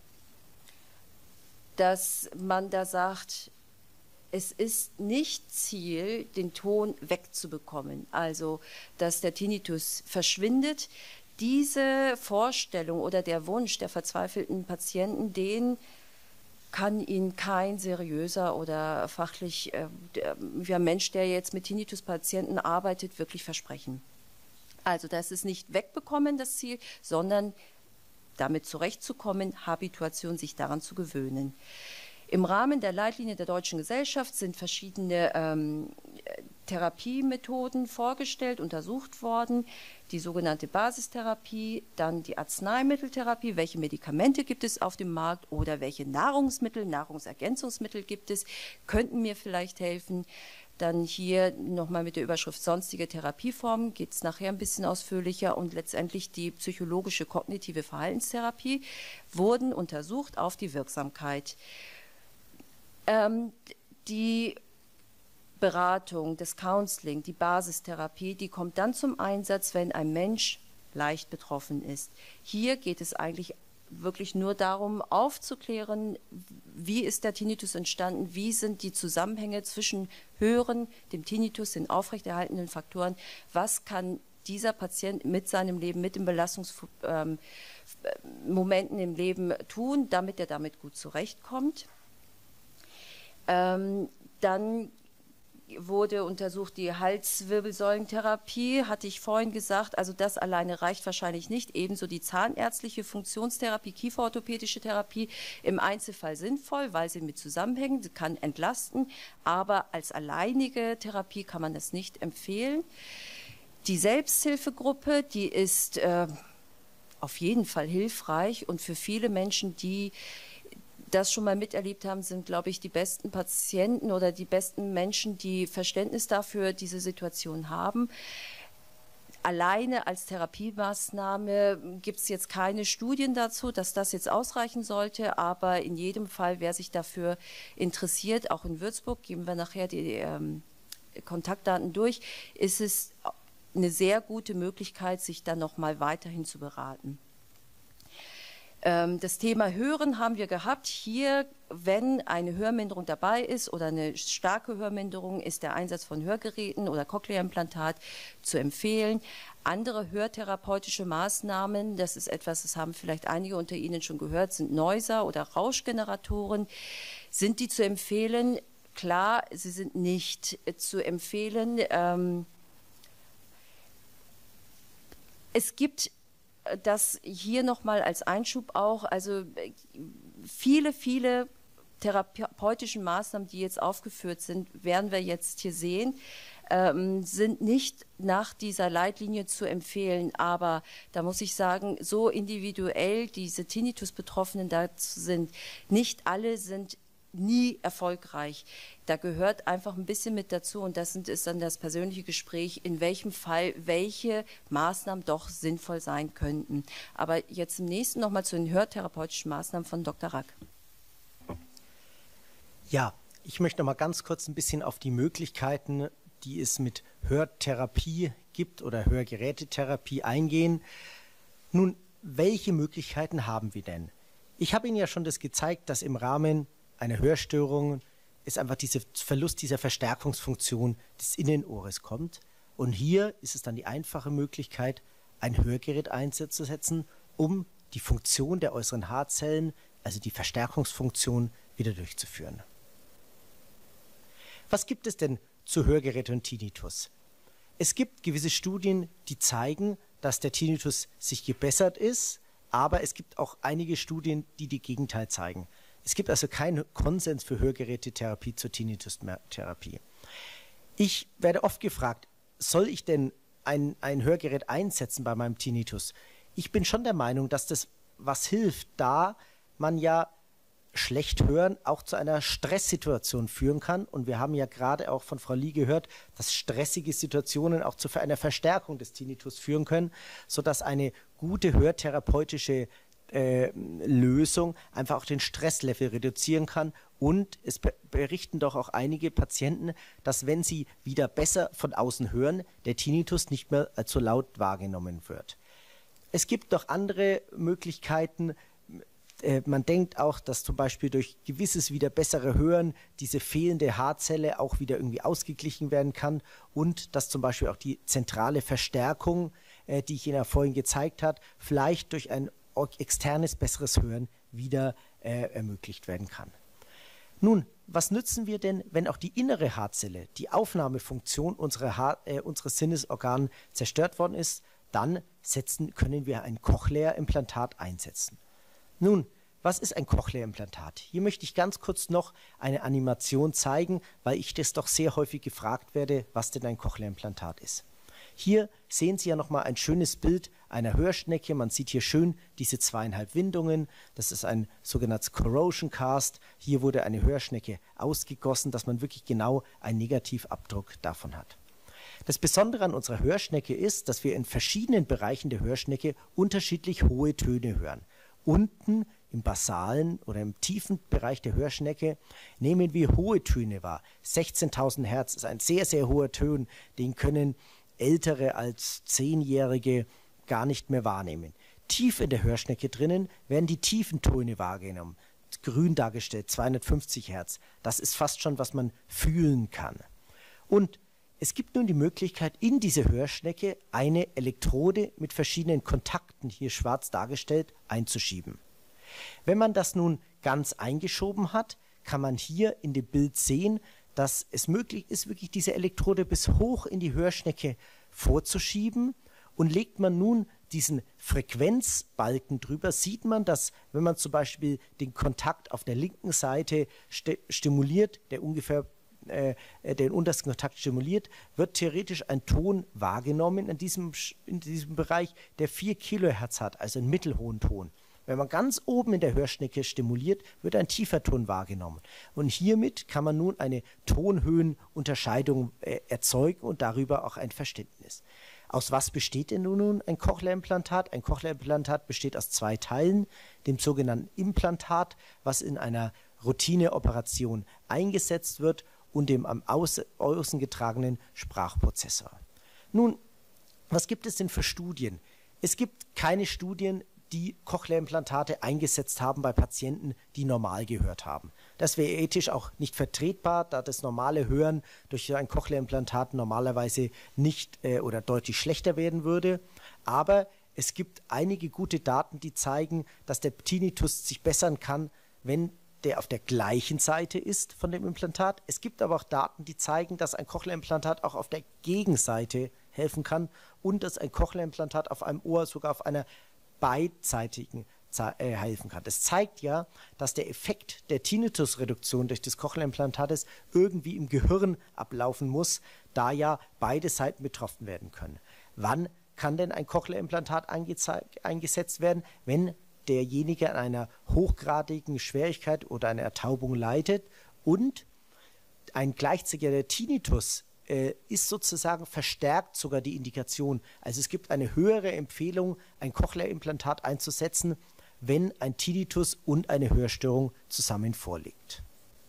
dass man da sagt, es ist nicht Ziel, den Ton wegzubekommen, also dass der Tinnitus verschwindet. Diese Vorstellung oder der Wunsch der verzweifelten Patienten, den kann Ihnen kein seriöser oder fachlich äh, der, ja, Mensch, der jetzt mit Tinnitus-Patienten arbeitet, wirklich versprechen. Also das ist nicht wegbekommen, das Ziel, sondern damit zurechtzukommen, Habituation, sich daran zu gewöhnen. Im Rahmen der Leitlinie der Deutschen Gesellschaft sind verschiedene ähm, Therapiemethoden vorgestellt, untersucht worden, die sogenannte Basistherapie, dann die Arzneimitteltherapie, welche Medikamente gibt es auf dem Markt oder welche Nahrungsmittel, Nahrungsergänzungsmittel gibt es, könnten mir vielleicht helfen. Dann hier nochmal mit der Überschrift sonstige Therapieformen, geht es nachher ein bisschen ausführlicher, und letztendlich die psychologische kognitive Verhaltenstherapie wurden untersucht auf die Wirksamkeit. Ähm, die Beratung, das Counseling, die Basistherapie, die kommt dann zum Einsatz, wenn ein Mensch leicht betroffen ist. Hier geht es eigentlich wirklich nur darum, aufzuklären, wie ist der Tinnitus entstanden, wie sind die Zusammenhänge zwischen Hören, dem Tinnitus, den aufrechterhaltenden Faktoren, was kann dieser Patient mit seinem Leben, mit den Belastungsmomenten ähm, im Leben tun, damit er damit gut zurechtkommt. Ähm, dann wurde untersucht die Halswirbelsäulentherapie, hatte ich vorhin gesagt, also das alleine reicht wahrscheinlich nicht, ebenso die zahnärztliche Funktionstherapie, kieferorthopädische Therapie, im Einzelfall sinnvoll, weil sie mit zusammenhängen, sie kann entlasten, aber als alleinige Therapie kann man das nicht empfehlen. Die Selbsthilfegruppe, die ist äh, auf jeden Fall hilfreich, und für viele Menschen, die das schon mal miterlebt haben, sind, glaube ich, die besten Patienten oder die besten Menschen, die Verständnis dafür diese Situation haben. Alleine als Therapiemaßnahme gibt es jetzt keine Studien dazu, dass das jetzt ausreichen sollte, aber in jedem Fall, wer sich dafür interessiert, auch in Würzburg, geben wir nachher die ähm, Kontaktdaten durch, ist es eine sehr gute Möglichkeit, sich dann noch mal weiterhin zu beraten. Das Thema Hören haben wir gehabt. Hier, wenn eine Hörminderung dabei ist oder eine starke Hörminderung, ist der Einsatz von Hörgeräten oder Cochlea-Implantat zu empfehlen. Andere hörtherapeutische Maßnahmen, das ist etwas, das haben vielleicht einige unter Ihnen schon gehört, sind Noiser oder Rauschgeneratoren. Sind die zu empfehlen? Klar, sie sind nicht zu empfehlen. Ähm, es gibt das hier nochmal als Einschub auch, also viele, viele therapeutische Maßnahmen, die jetzt aufgeführt sind, werden wir jetzt hier sehen, ähm, sind nicht nach dieser Leitlinie zu empfehlen. Aber da muss ich sagen, so individuell diese Tinnitus-Betroffenen dazu sind, nicht alle sind nie erfolgreich. Da gehört einfach ein bisschen mit dazu, und das ist dann das persönliche Gespräch, in welchem Fall welche Maßnahmen doch sinnvoll sein könnten. Aber jetzt im nächsten nochmal zu den hörtherapeutischen Maßnahmen von Doktor Rack. Ja, ich möchte noch mal ganz kurz ein bisschen auf die Möglichkeiten, die es mit Hörtherapie gibt oder Hörgerätetherapie eingehen. Nun, welche Möglichkeiten haben wir denn? Ich habe Ihnen ja schon das gezeigt, dass im Rahmen einer Hörstörung ist einfach dieser Verlust dieser Verstärkungsfunktion des Innenohres kommt. Und hier ist es dann die einfache Möglichkeit, ein Hörgerät einzusetzen, um die Funktion der äußeren Haarzellen, also die Verstärkungsfunktion, wieder durchzuführen. Was gibt es denn zu Hörgerät und Tinnitus? Es gibt gewisse Studien, die zeigen, dass der Tinnitus sich gebessert ist, aber es gibt auch einige Studien, die das Gegenteil zeigen. Es gibt also keinen Konsens für Hörgerätetherapie zur Tinnitus-Therapie. Ich werde oft gefragt, soll ich denn ein, ein Hörgerät einsetzen bei meinem Tinnitus? Ich bin schon der Meinung, dass das was hilft, da man ja schlecht hören auch zu einer Stresssituation führen kann. Und wir haben ja gerade auch von Frau Lie gehört, dass stressige Situationen auch zu einer Verstärkung des Tinnitus führen können, sodass eine gute hörtherapeutische Äh, Lösung einfach auch den Stresslevel reduzieren kann. Und es berichten doch auch einige Patienten, dass wenn sie wieder besser von außen hören, der Tinnitus nicht mehr allzu laut wahrgenommen wird. Es gibt noch andere Möglichkeiten. Äh, man denkt auch, dass zum Beispiel durch gewisses wieder bessere Hören diese fehlende Haarzelle auch wieder irgendwie ausgeglichen werden kann, und dass zum Beispiel auch die zentrale Verstärkung, äh, die ich Ihnen ja vorhin gezeigt habe, vielleicht durch ein externes, besseres Hören wieder äh, ermöglicht werden kann. Nun, was nützen wir denn, wenn auch die innere Haarzelle, die Aufnahmefunktion unserer, Haar, äh, unseres Sinnesorgan zerstört worden ist? Dann setzen, können wir ein Cochlea-Implantat einsetzen. Nun, was ist ein Cochlea-Implantat? Hier möchte ich ganz kurz noch eine Animation zeigen, weil ich das doch sehr häufig gefragt werde, was denn ein Cochlea-Implantat ist. Hier sehen Sie ja nochmal ein schönes Bild einer Hörschnecke. Man sieht hier schön diese zweieinhalb Windungen. Das ist ein sogenanntes Corrosion Cast. Hier wurde eine Hörschnecke ausgegossen, dass man wirklich genau einen Negativabdruck davon hat. Das Besondere an unserer Hörschnecke ist, dass wir in verschiedenen Bereichen der Hörschnecke unterschiedlich hohe Töne hören. Unten im basalen oder im tiefen Bereich der Hörschnecke nehmen wir hohe Töne wahr. sechzehntausend Hertz ist ein sehr, sehr hoher Ton, den können Ältere als Zehnjährige gar nicht mehr wahrnehmen. Tief in der Hörschnecke drinnen werden die tiefen Töne wahrgenommen. Grün dargestellt, zweihundertfünfzig Hertz. Das ist fast schon, was man fühlen kann. Und es gibt nun die Möglichkeit, in diese Hörschnecke eine Elektrode mit verschiedenen Kontakten, hier schwarz dargestellt, einzuschieben. Wenn man das nun ganz eingeschoben hat, kann man hier in dem Bild sehen, dass es möglich ist, wirklich diese Elektrode bis hoch in die Hörschnecke vorzuschieben. Und legt man nun diesen Frequenzbalken drüber, sieht man, dass, wenn man zum Beispiel den Kontakt auf der linken Seite st stimuliert, der ungefähr äh, den untersten Kontakt stimuliert, wird theoretisch ein Ton wahrgenommen in diesem, in diesem Bereich, der vier Kilohertz hat, also einen mittelhohen Ton. Wenn man ganz oben in der Hörschnecke stimuliert, wird ein tiefer Ton wahrgenommen. Und hiermit kann man nun eine Tonhöhenunterscheidung äh, erzeugen und darüber auch ein Verständnis. Aus was besteht denn nun ein Cochlea-Implantat? Ein Cochlea-Implantat besteht aus zwei Teilen, dem sogenannten Implantat, was in einer Routineoperation eingesetzt wird, und dem am außen, außen getragenen Sprachprozessor. Nun, was gibt es denn für Studien? Es gibt keine Studien, die Cochlea-Implantate eingesetzt haben bei Patienten, die normal gehört haben. Das wäre ethisch auch nicht vertretbar, da das normale Hören durch ein Cochlea-Implantat normalerweise nicht äh, oder deutlich schlechter werden würde. Aber es gibt einige gute Daten, die zeigen, dass der Tinnitus sich bessern kann, wenn der auf der gleichen Seite ist von dem Implantat. Es gibt aber auch Daten, die zeigen, dass ein Cochlea-Implantat auch auf der Gegenseite helfen kann und dass ein Cochlea-Implantat auf einem Ohr sogar auf einer beidseitigen äh, helfen kann. Das zeigt ja, dass der Effekt der Tinnitusreduktion durch das Cochlea-Implantat irgendwie im Gehirn ablaufen muss, da ja beide Seiten betroffen werden können. Wann kann denn ein Cochlea-Implantat eingesetzt werden? Wenn derjenige an einer hochgradigen Schwierigkeit oder einer Ertaubung leidet und ein gleichzeitiger Tinnitus äh, ist sozusagen verstärkt sogar die Indikation. Also es gibt eine höhere Empfehlung, ein Cochlea-Implantat einzusetzen, wenn ein Tinnitus und eine Hörstörung zusammen vorliegt.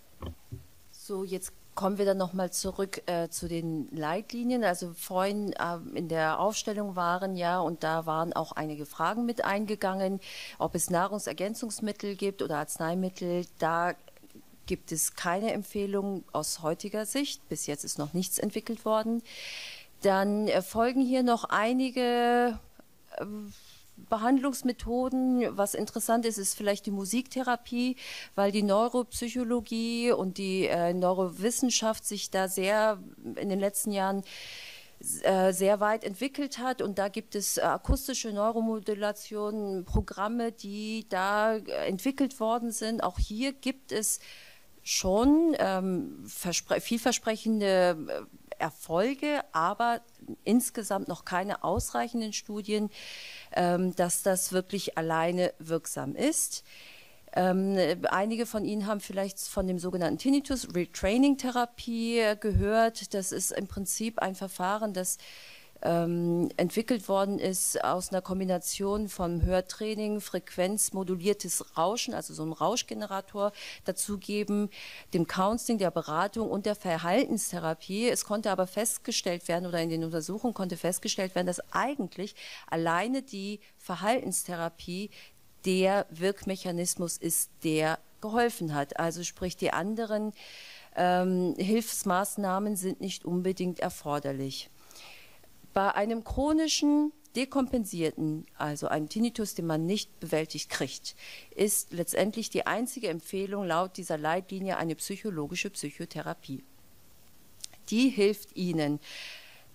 So, jetzt kommen wir dann nochmal zurück äh, zu den Leitlinien. Also vorhin äh, in der Aufstellung waren ja, und da waren auch einige Fragen mit eingegangen, ob es Nahrungsergänzungsmittel gibt oder Arzneimittel. Da gibt es keine Empfehlung aus heutiger Sicht. Bis jetzt ist noch nichts entwickelt worden. Dann äh, folgen hier noch einige äh, Behandlungsmethoden. Was interessant ist, ist vielleicht die Musiktherapie, weil die Neuropsychologie und die äh, Neurowissenschaft sich da sehr in den letzten Jahren äh, sehr weit entwickelt hat. Und da gibt es äh, akustische Neuromodulationen, Programme, die da äh, entwickelt worden sind. Auch hier gibt es schon ähm, vielversprechende äh, Erfolge, aber insgesamt noch keine ausreichenden Studien, ähm, dass das wirklich alleine wirksam ist. Ähm, einige von Ihnen haben vielleicht von dem sogenannten Tinnitus Retraining Therapie gehört. Das ist im Prinzip ein Verfahren, das ähm, entwickelt worden ist aus einer Kombination von Hörtraining, frequenzmoduliertes Rauschen, also so einem Rauschgenerator dazugeben, dem Counseling, der Beratung und der Verhaltenstherapie. Es konnte aber festgestellt werden, oder in den Untersuchungen konnte festgestellt werden, dass eigentlich alleine die Verhaltenstherapie der Wirkmechanismus ist, der geholfen hat. Also sprich, die anderen ähm, Hilfsmaßnahmen sind nicht unbedingt erforderlich. Bei einem chronischen, dekompensierten, also einem Tinnitus, den man nicht bewältigt kriegt, ist letztendlich die einzige Empfehlung laut dieser Leitlinie eine psychologische Psychotherapie. Die hilft Ihnen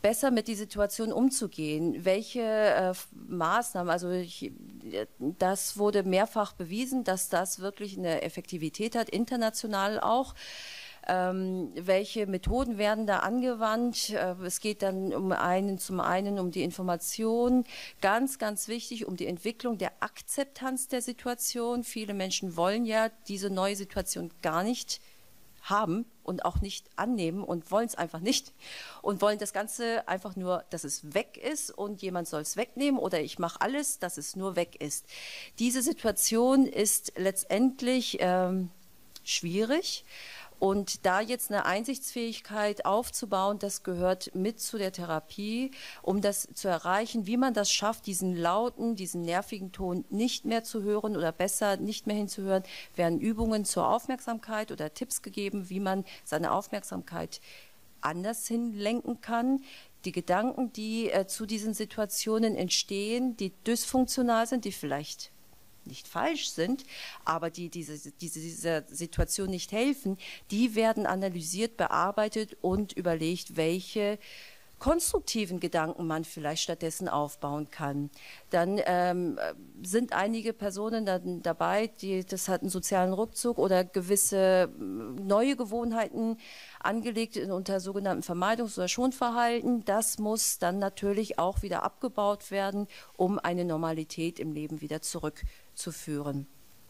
besser mit der Situation umzugehen. Welche äh, Maßnahmen, also ich, das wurde mehrfach bewiesen, dass das wirklich eine Effektivität hat, international auch. Ähm, welche Methoden werden da angewandt? Äh, es geht dann um einen, zum einen um die Information, ganz, ganz wichtig, um die Entwicklung der Akzeptanz der Situation. Viele Menschen wollen ja diese neue Situation gar nicht haben und auch nicht annehmen und wollen es einfach nicht und wollen das Ganze einfach nur, dass es weg ist und jemand soll es wegnehmen oder ich mache alles, dass es nur weg ist. Diese Situation ist letztendlich ähm, schwierig. Und da jetzt eine Einsichtsfähigkeit aufzubauen, das gehört mit zu der Therapie, um das zu erreichen, wie man das schafft, diesen lauten, diesen nervigen Ton nicht mehr zu hören oder besser nicht mehr hinzuhören, werden Übungen zur Aufmerksamkeit oder Tipps gegeben, wie man seine Aufmerksamkeit anders hinlenken kann. Die Gedanken, die äh, zu diesen Situationen entstehen, die dysfunktional sind, die vielleicht nicht falsch sind, aber die diese, diese, dieser Situation nicht helfen, die werden analysiert, bearbeitet und überlegt, welche konstruktiven Gedanken man vielleicht stattdessen aufbauen kann. Dann ähm, sind einige Personen dann dabei, die, das hat einen sozialen Rückzug oder gewisse neue Gewohnheiten angelegt unter sogenannten Vermeidungs- oder Schonverhalten. Das muss dann natürlich auch wieder abgebaut werden, um eine Normalität im Leben wieder zurückzuführen.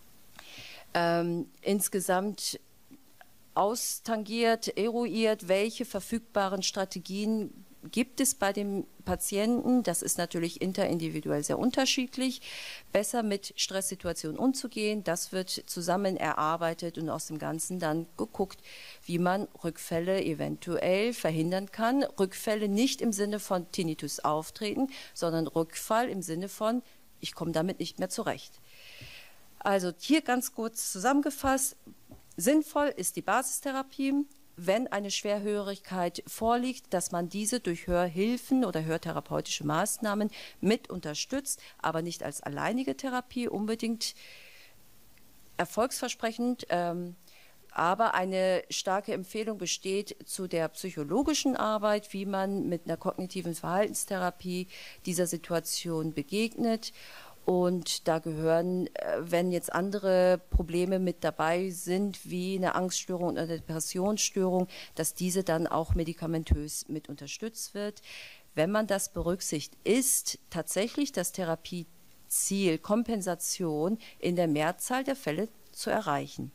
Ähm, insgesamt austangiert, eruiert, welche verfügbaren Strategien gibt es bei dem Patienten. Das ist natürlich interindividuell sehr unterschiedlich. Besser mit Stresssituationen umzugehen, das wird zusammen erarbeitet und aus dem Ganzen dann geguckt, wie man Rückfälle eventuell verhindern kann. Rückfälle nicht im Sinne von Tinnitus auftreten, sondern Rückfall im Sinne von, ich komme damit nicht mehr zurecht. Also hier ganz kurz zusammengefasst, sinnvoll ist die Basistherapie, wenn eine Schwerhörigkeit vorliegt, dass man diese durch Hörhilfen oder hörtherapeutische Maßnahmen mit unterstützt, aber nicht als alleinige Therapie unbedingt erfolgsversprechend. Ähm, aber eine starke Empfehlung besteht zu der psychologischen Arbeit, wie man mit einer kognitiven Verhaltenstherapie dieser Situation begegnet. Und da gehören, wenn jetzt andere Probleme mit dabei sind, wie eine Angststörung oder eine Depressionsstörung, dass diese dann auch medikamentös mit unterstützt wird. Wenn man das berücksichtigt, ist tatsächlich das Therapieziel Kompensation in der Mehrzahl der Fälle zu erreichen.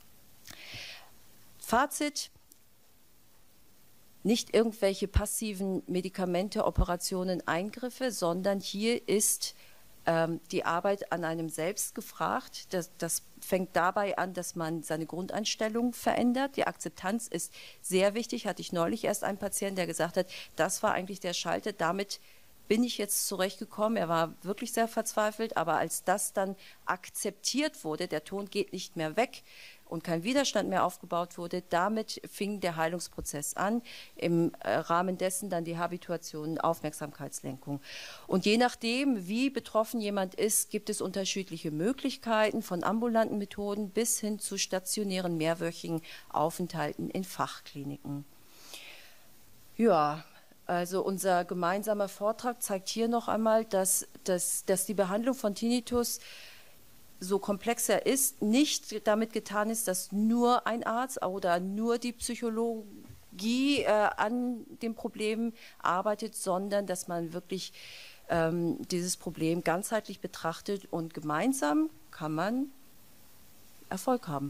Fazit: Nicht irgendwelche passiven Medikamente, Operationen, Eingriffe, sondern hier ist die Arbeit an einem selbst gefragt. Das, das fängt dabei an, dass man seine Grundeinstellung verändert. Die Akzeptanz ist sehr wichtig. Hatte ich neulich erst einen Patienten, der gesagt hat, das war eigentlich der Schalter, damit bin ich jetzt zurechtgekommen. Er war wirklich sehr verzweifelt, aber als das dann akzeptiert wurde, der Ton geht nicht mehr weg und kein Widerstand mehr aufgebaut wurde, damit fing der Heilungsprozess an, im Rahmen dessen dann die Habituation, Aufmerksamkeitslenkung. Und je nachdem, wie betroffen jemand ist, gibt es unterschiedliche Möglichkeiten, von ambulanten Methoden bis hin zu stationären mehrwöchigen Aufenthalten in Fachkliniken. Ja, also unser gemeinsamer Vortrag zeigt hier noch einmal, dass, dass, dass die Behandlung von Tinnitus so komplex er ist, nicht damit getan ist, dass nur ein Arzt oder nur die Psychologie äh, an dem Problem arbeitet, sondern dass man wirklich ähm, dieses Problem ganzheitlich betrachtet und gemeinsam kann man Erfolg haben.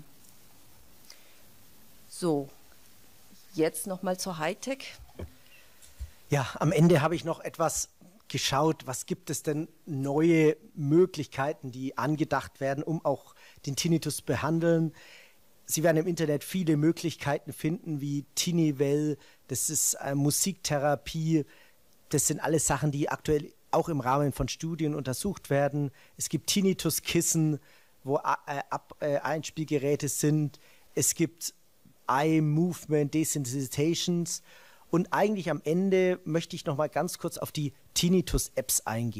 So, jetzt nochmal zur Hightech. Ja, am Ende habe ich noch etwas geschaut, was gibt es denn neue Möglichkeiten, die angedacht werden, um auch den Tinnitus zu behandeln. Sie werden im Internet viele Möglichkeiten finden, wie Tinivel, das ist äh, Musiktherapie, das sind alles Sachen, die aktuell auch im Rahmen von Studien untersucht werden. Es gibt Tinnitus-Kissen, wo äh, Ab, äh, Einspielgeräte sind. Es gibt Eye Movement Desensitizations. Und eigentlich am Ende möchte ich noch mal ganz kurz auf die Tinnitus-Apps eingehen.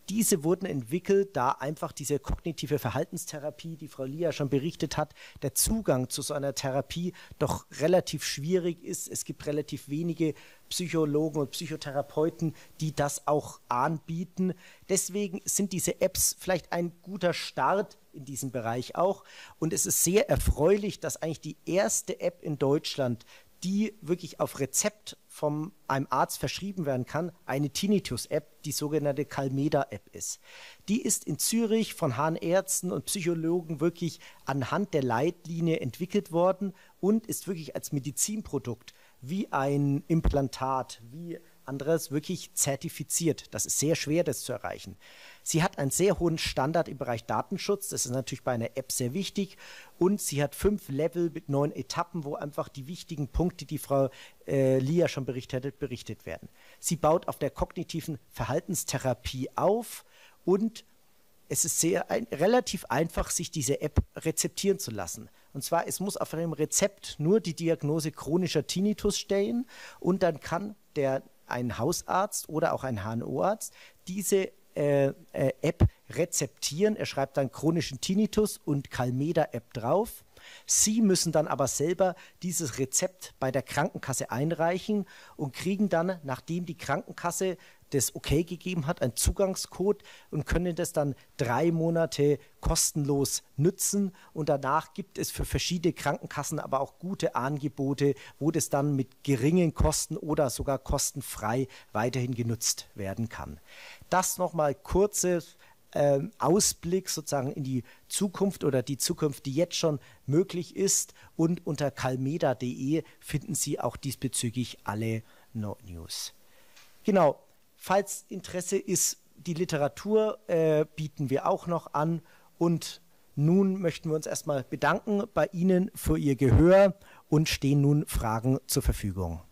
Diese wurden entwickelt, da einfach diese kognitive Verhaltenstherapie, die Frau Lia schon berichtet hat, der Zugang zu so einer Therapie doch relativ schwierig ist. Es gibt relativ wenige Psychologen und Psychotherapeuten, die das auch anbieten. Deswegen sind diese Apps vielleicht ein guter Start in diesem Bereich auch. Und es ist sehr erfreulich, dass eigentlich die erste App in Deutschland, die wirklich auf Rezept von einem Arzt verschrieben werden kann, eine Tinnitus-App, die sogenannte Calmeda-App ist. Die ist in Zürich von Hahn-Ärzten und Psychologen wirklich anhand der Leitlinie entwickelt worden und ist wirklich als Medizinprodukt wie ein Implantat, wie anderes wirklich zertifiziert. Das ist sehr schwer, das zu erreichen. Sie hat einen sehr hohen Standard im Bereich Datenschutz. Das ist natürlich bei einer App sehr wichtig. Und sie hat fünf Level mit neun Etappen, wo einfach die wichtigen Punkte, die Frau äh, Lia schon berichtet hat, berichtet werden. Sie baut auf der kognitiven Verhaltenstherapie auf und es ist sehr ein, relativ einfach, sich diese App rezeptieren zu lassen. Und zwar, es muss auf einem Rezept nur die Diagnose chronischer Tinnitus stehen und dann kann der ein Hausarzt oder auch ein H N O-Arzt diese äh, äh, App rezeptieren. Er schreibt dann chronischen Tinnitus und Calmeda-App drauf. Sie müssen dann aber selber dieses Rezept bei der Krankenkasse einreichen und kriegen dann, nachdem die Krankenkasse das okay gegeben hat, einen Zugangscode und können das dann drei Monate kostenlos nutzen. Und danach gibt es für verschiedene Krankenkassen aber auch gute Angebote, wo das dann mit geringen Kosten oder sogar kostenfrei weiterhin genutzt werden kann. Das nochmal kurzes Ähm, Ausblick sozusagen in die Zukunft oder die Zukunft, die jetzt schon möglich ist. Und unter calmeda punkt de finden Sie auch diesbezüglich alle News. Genau, falls Interesse ist, die Literatur äh, bieten wir auch noch an. Und nun möchten wir uns erstmal bedanken bei Ihnen für Ihr Gehör und stehen nun Fragen zur Verfügung.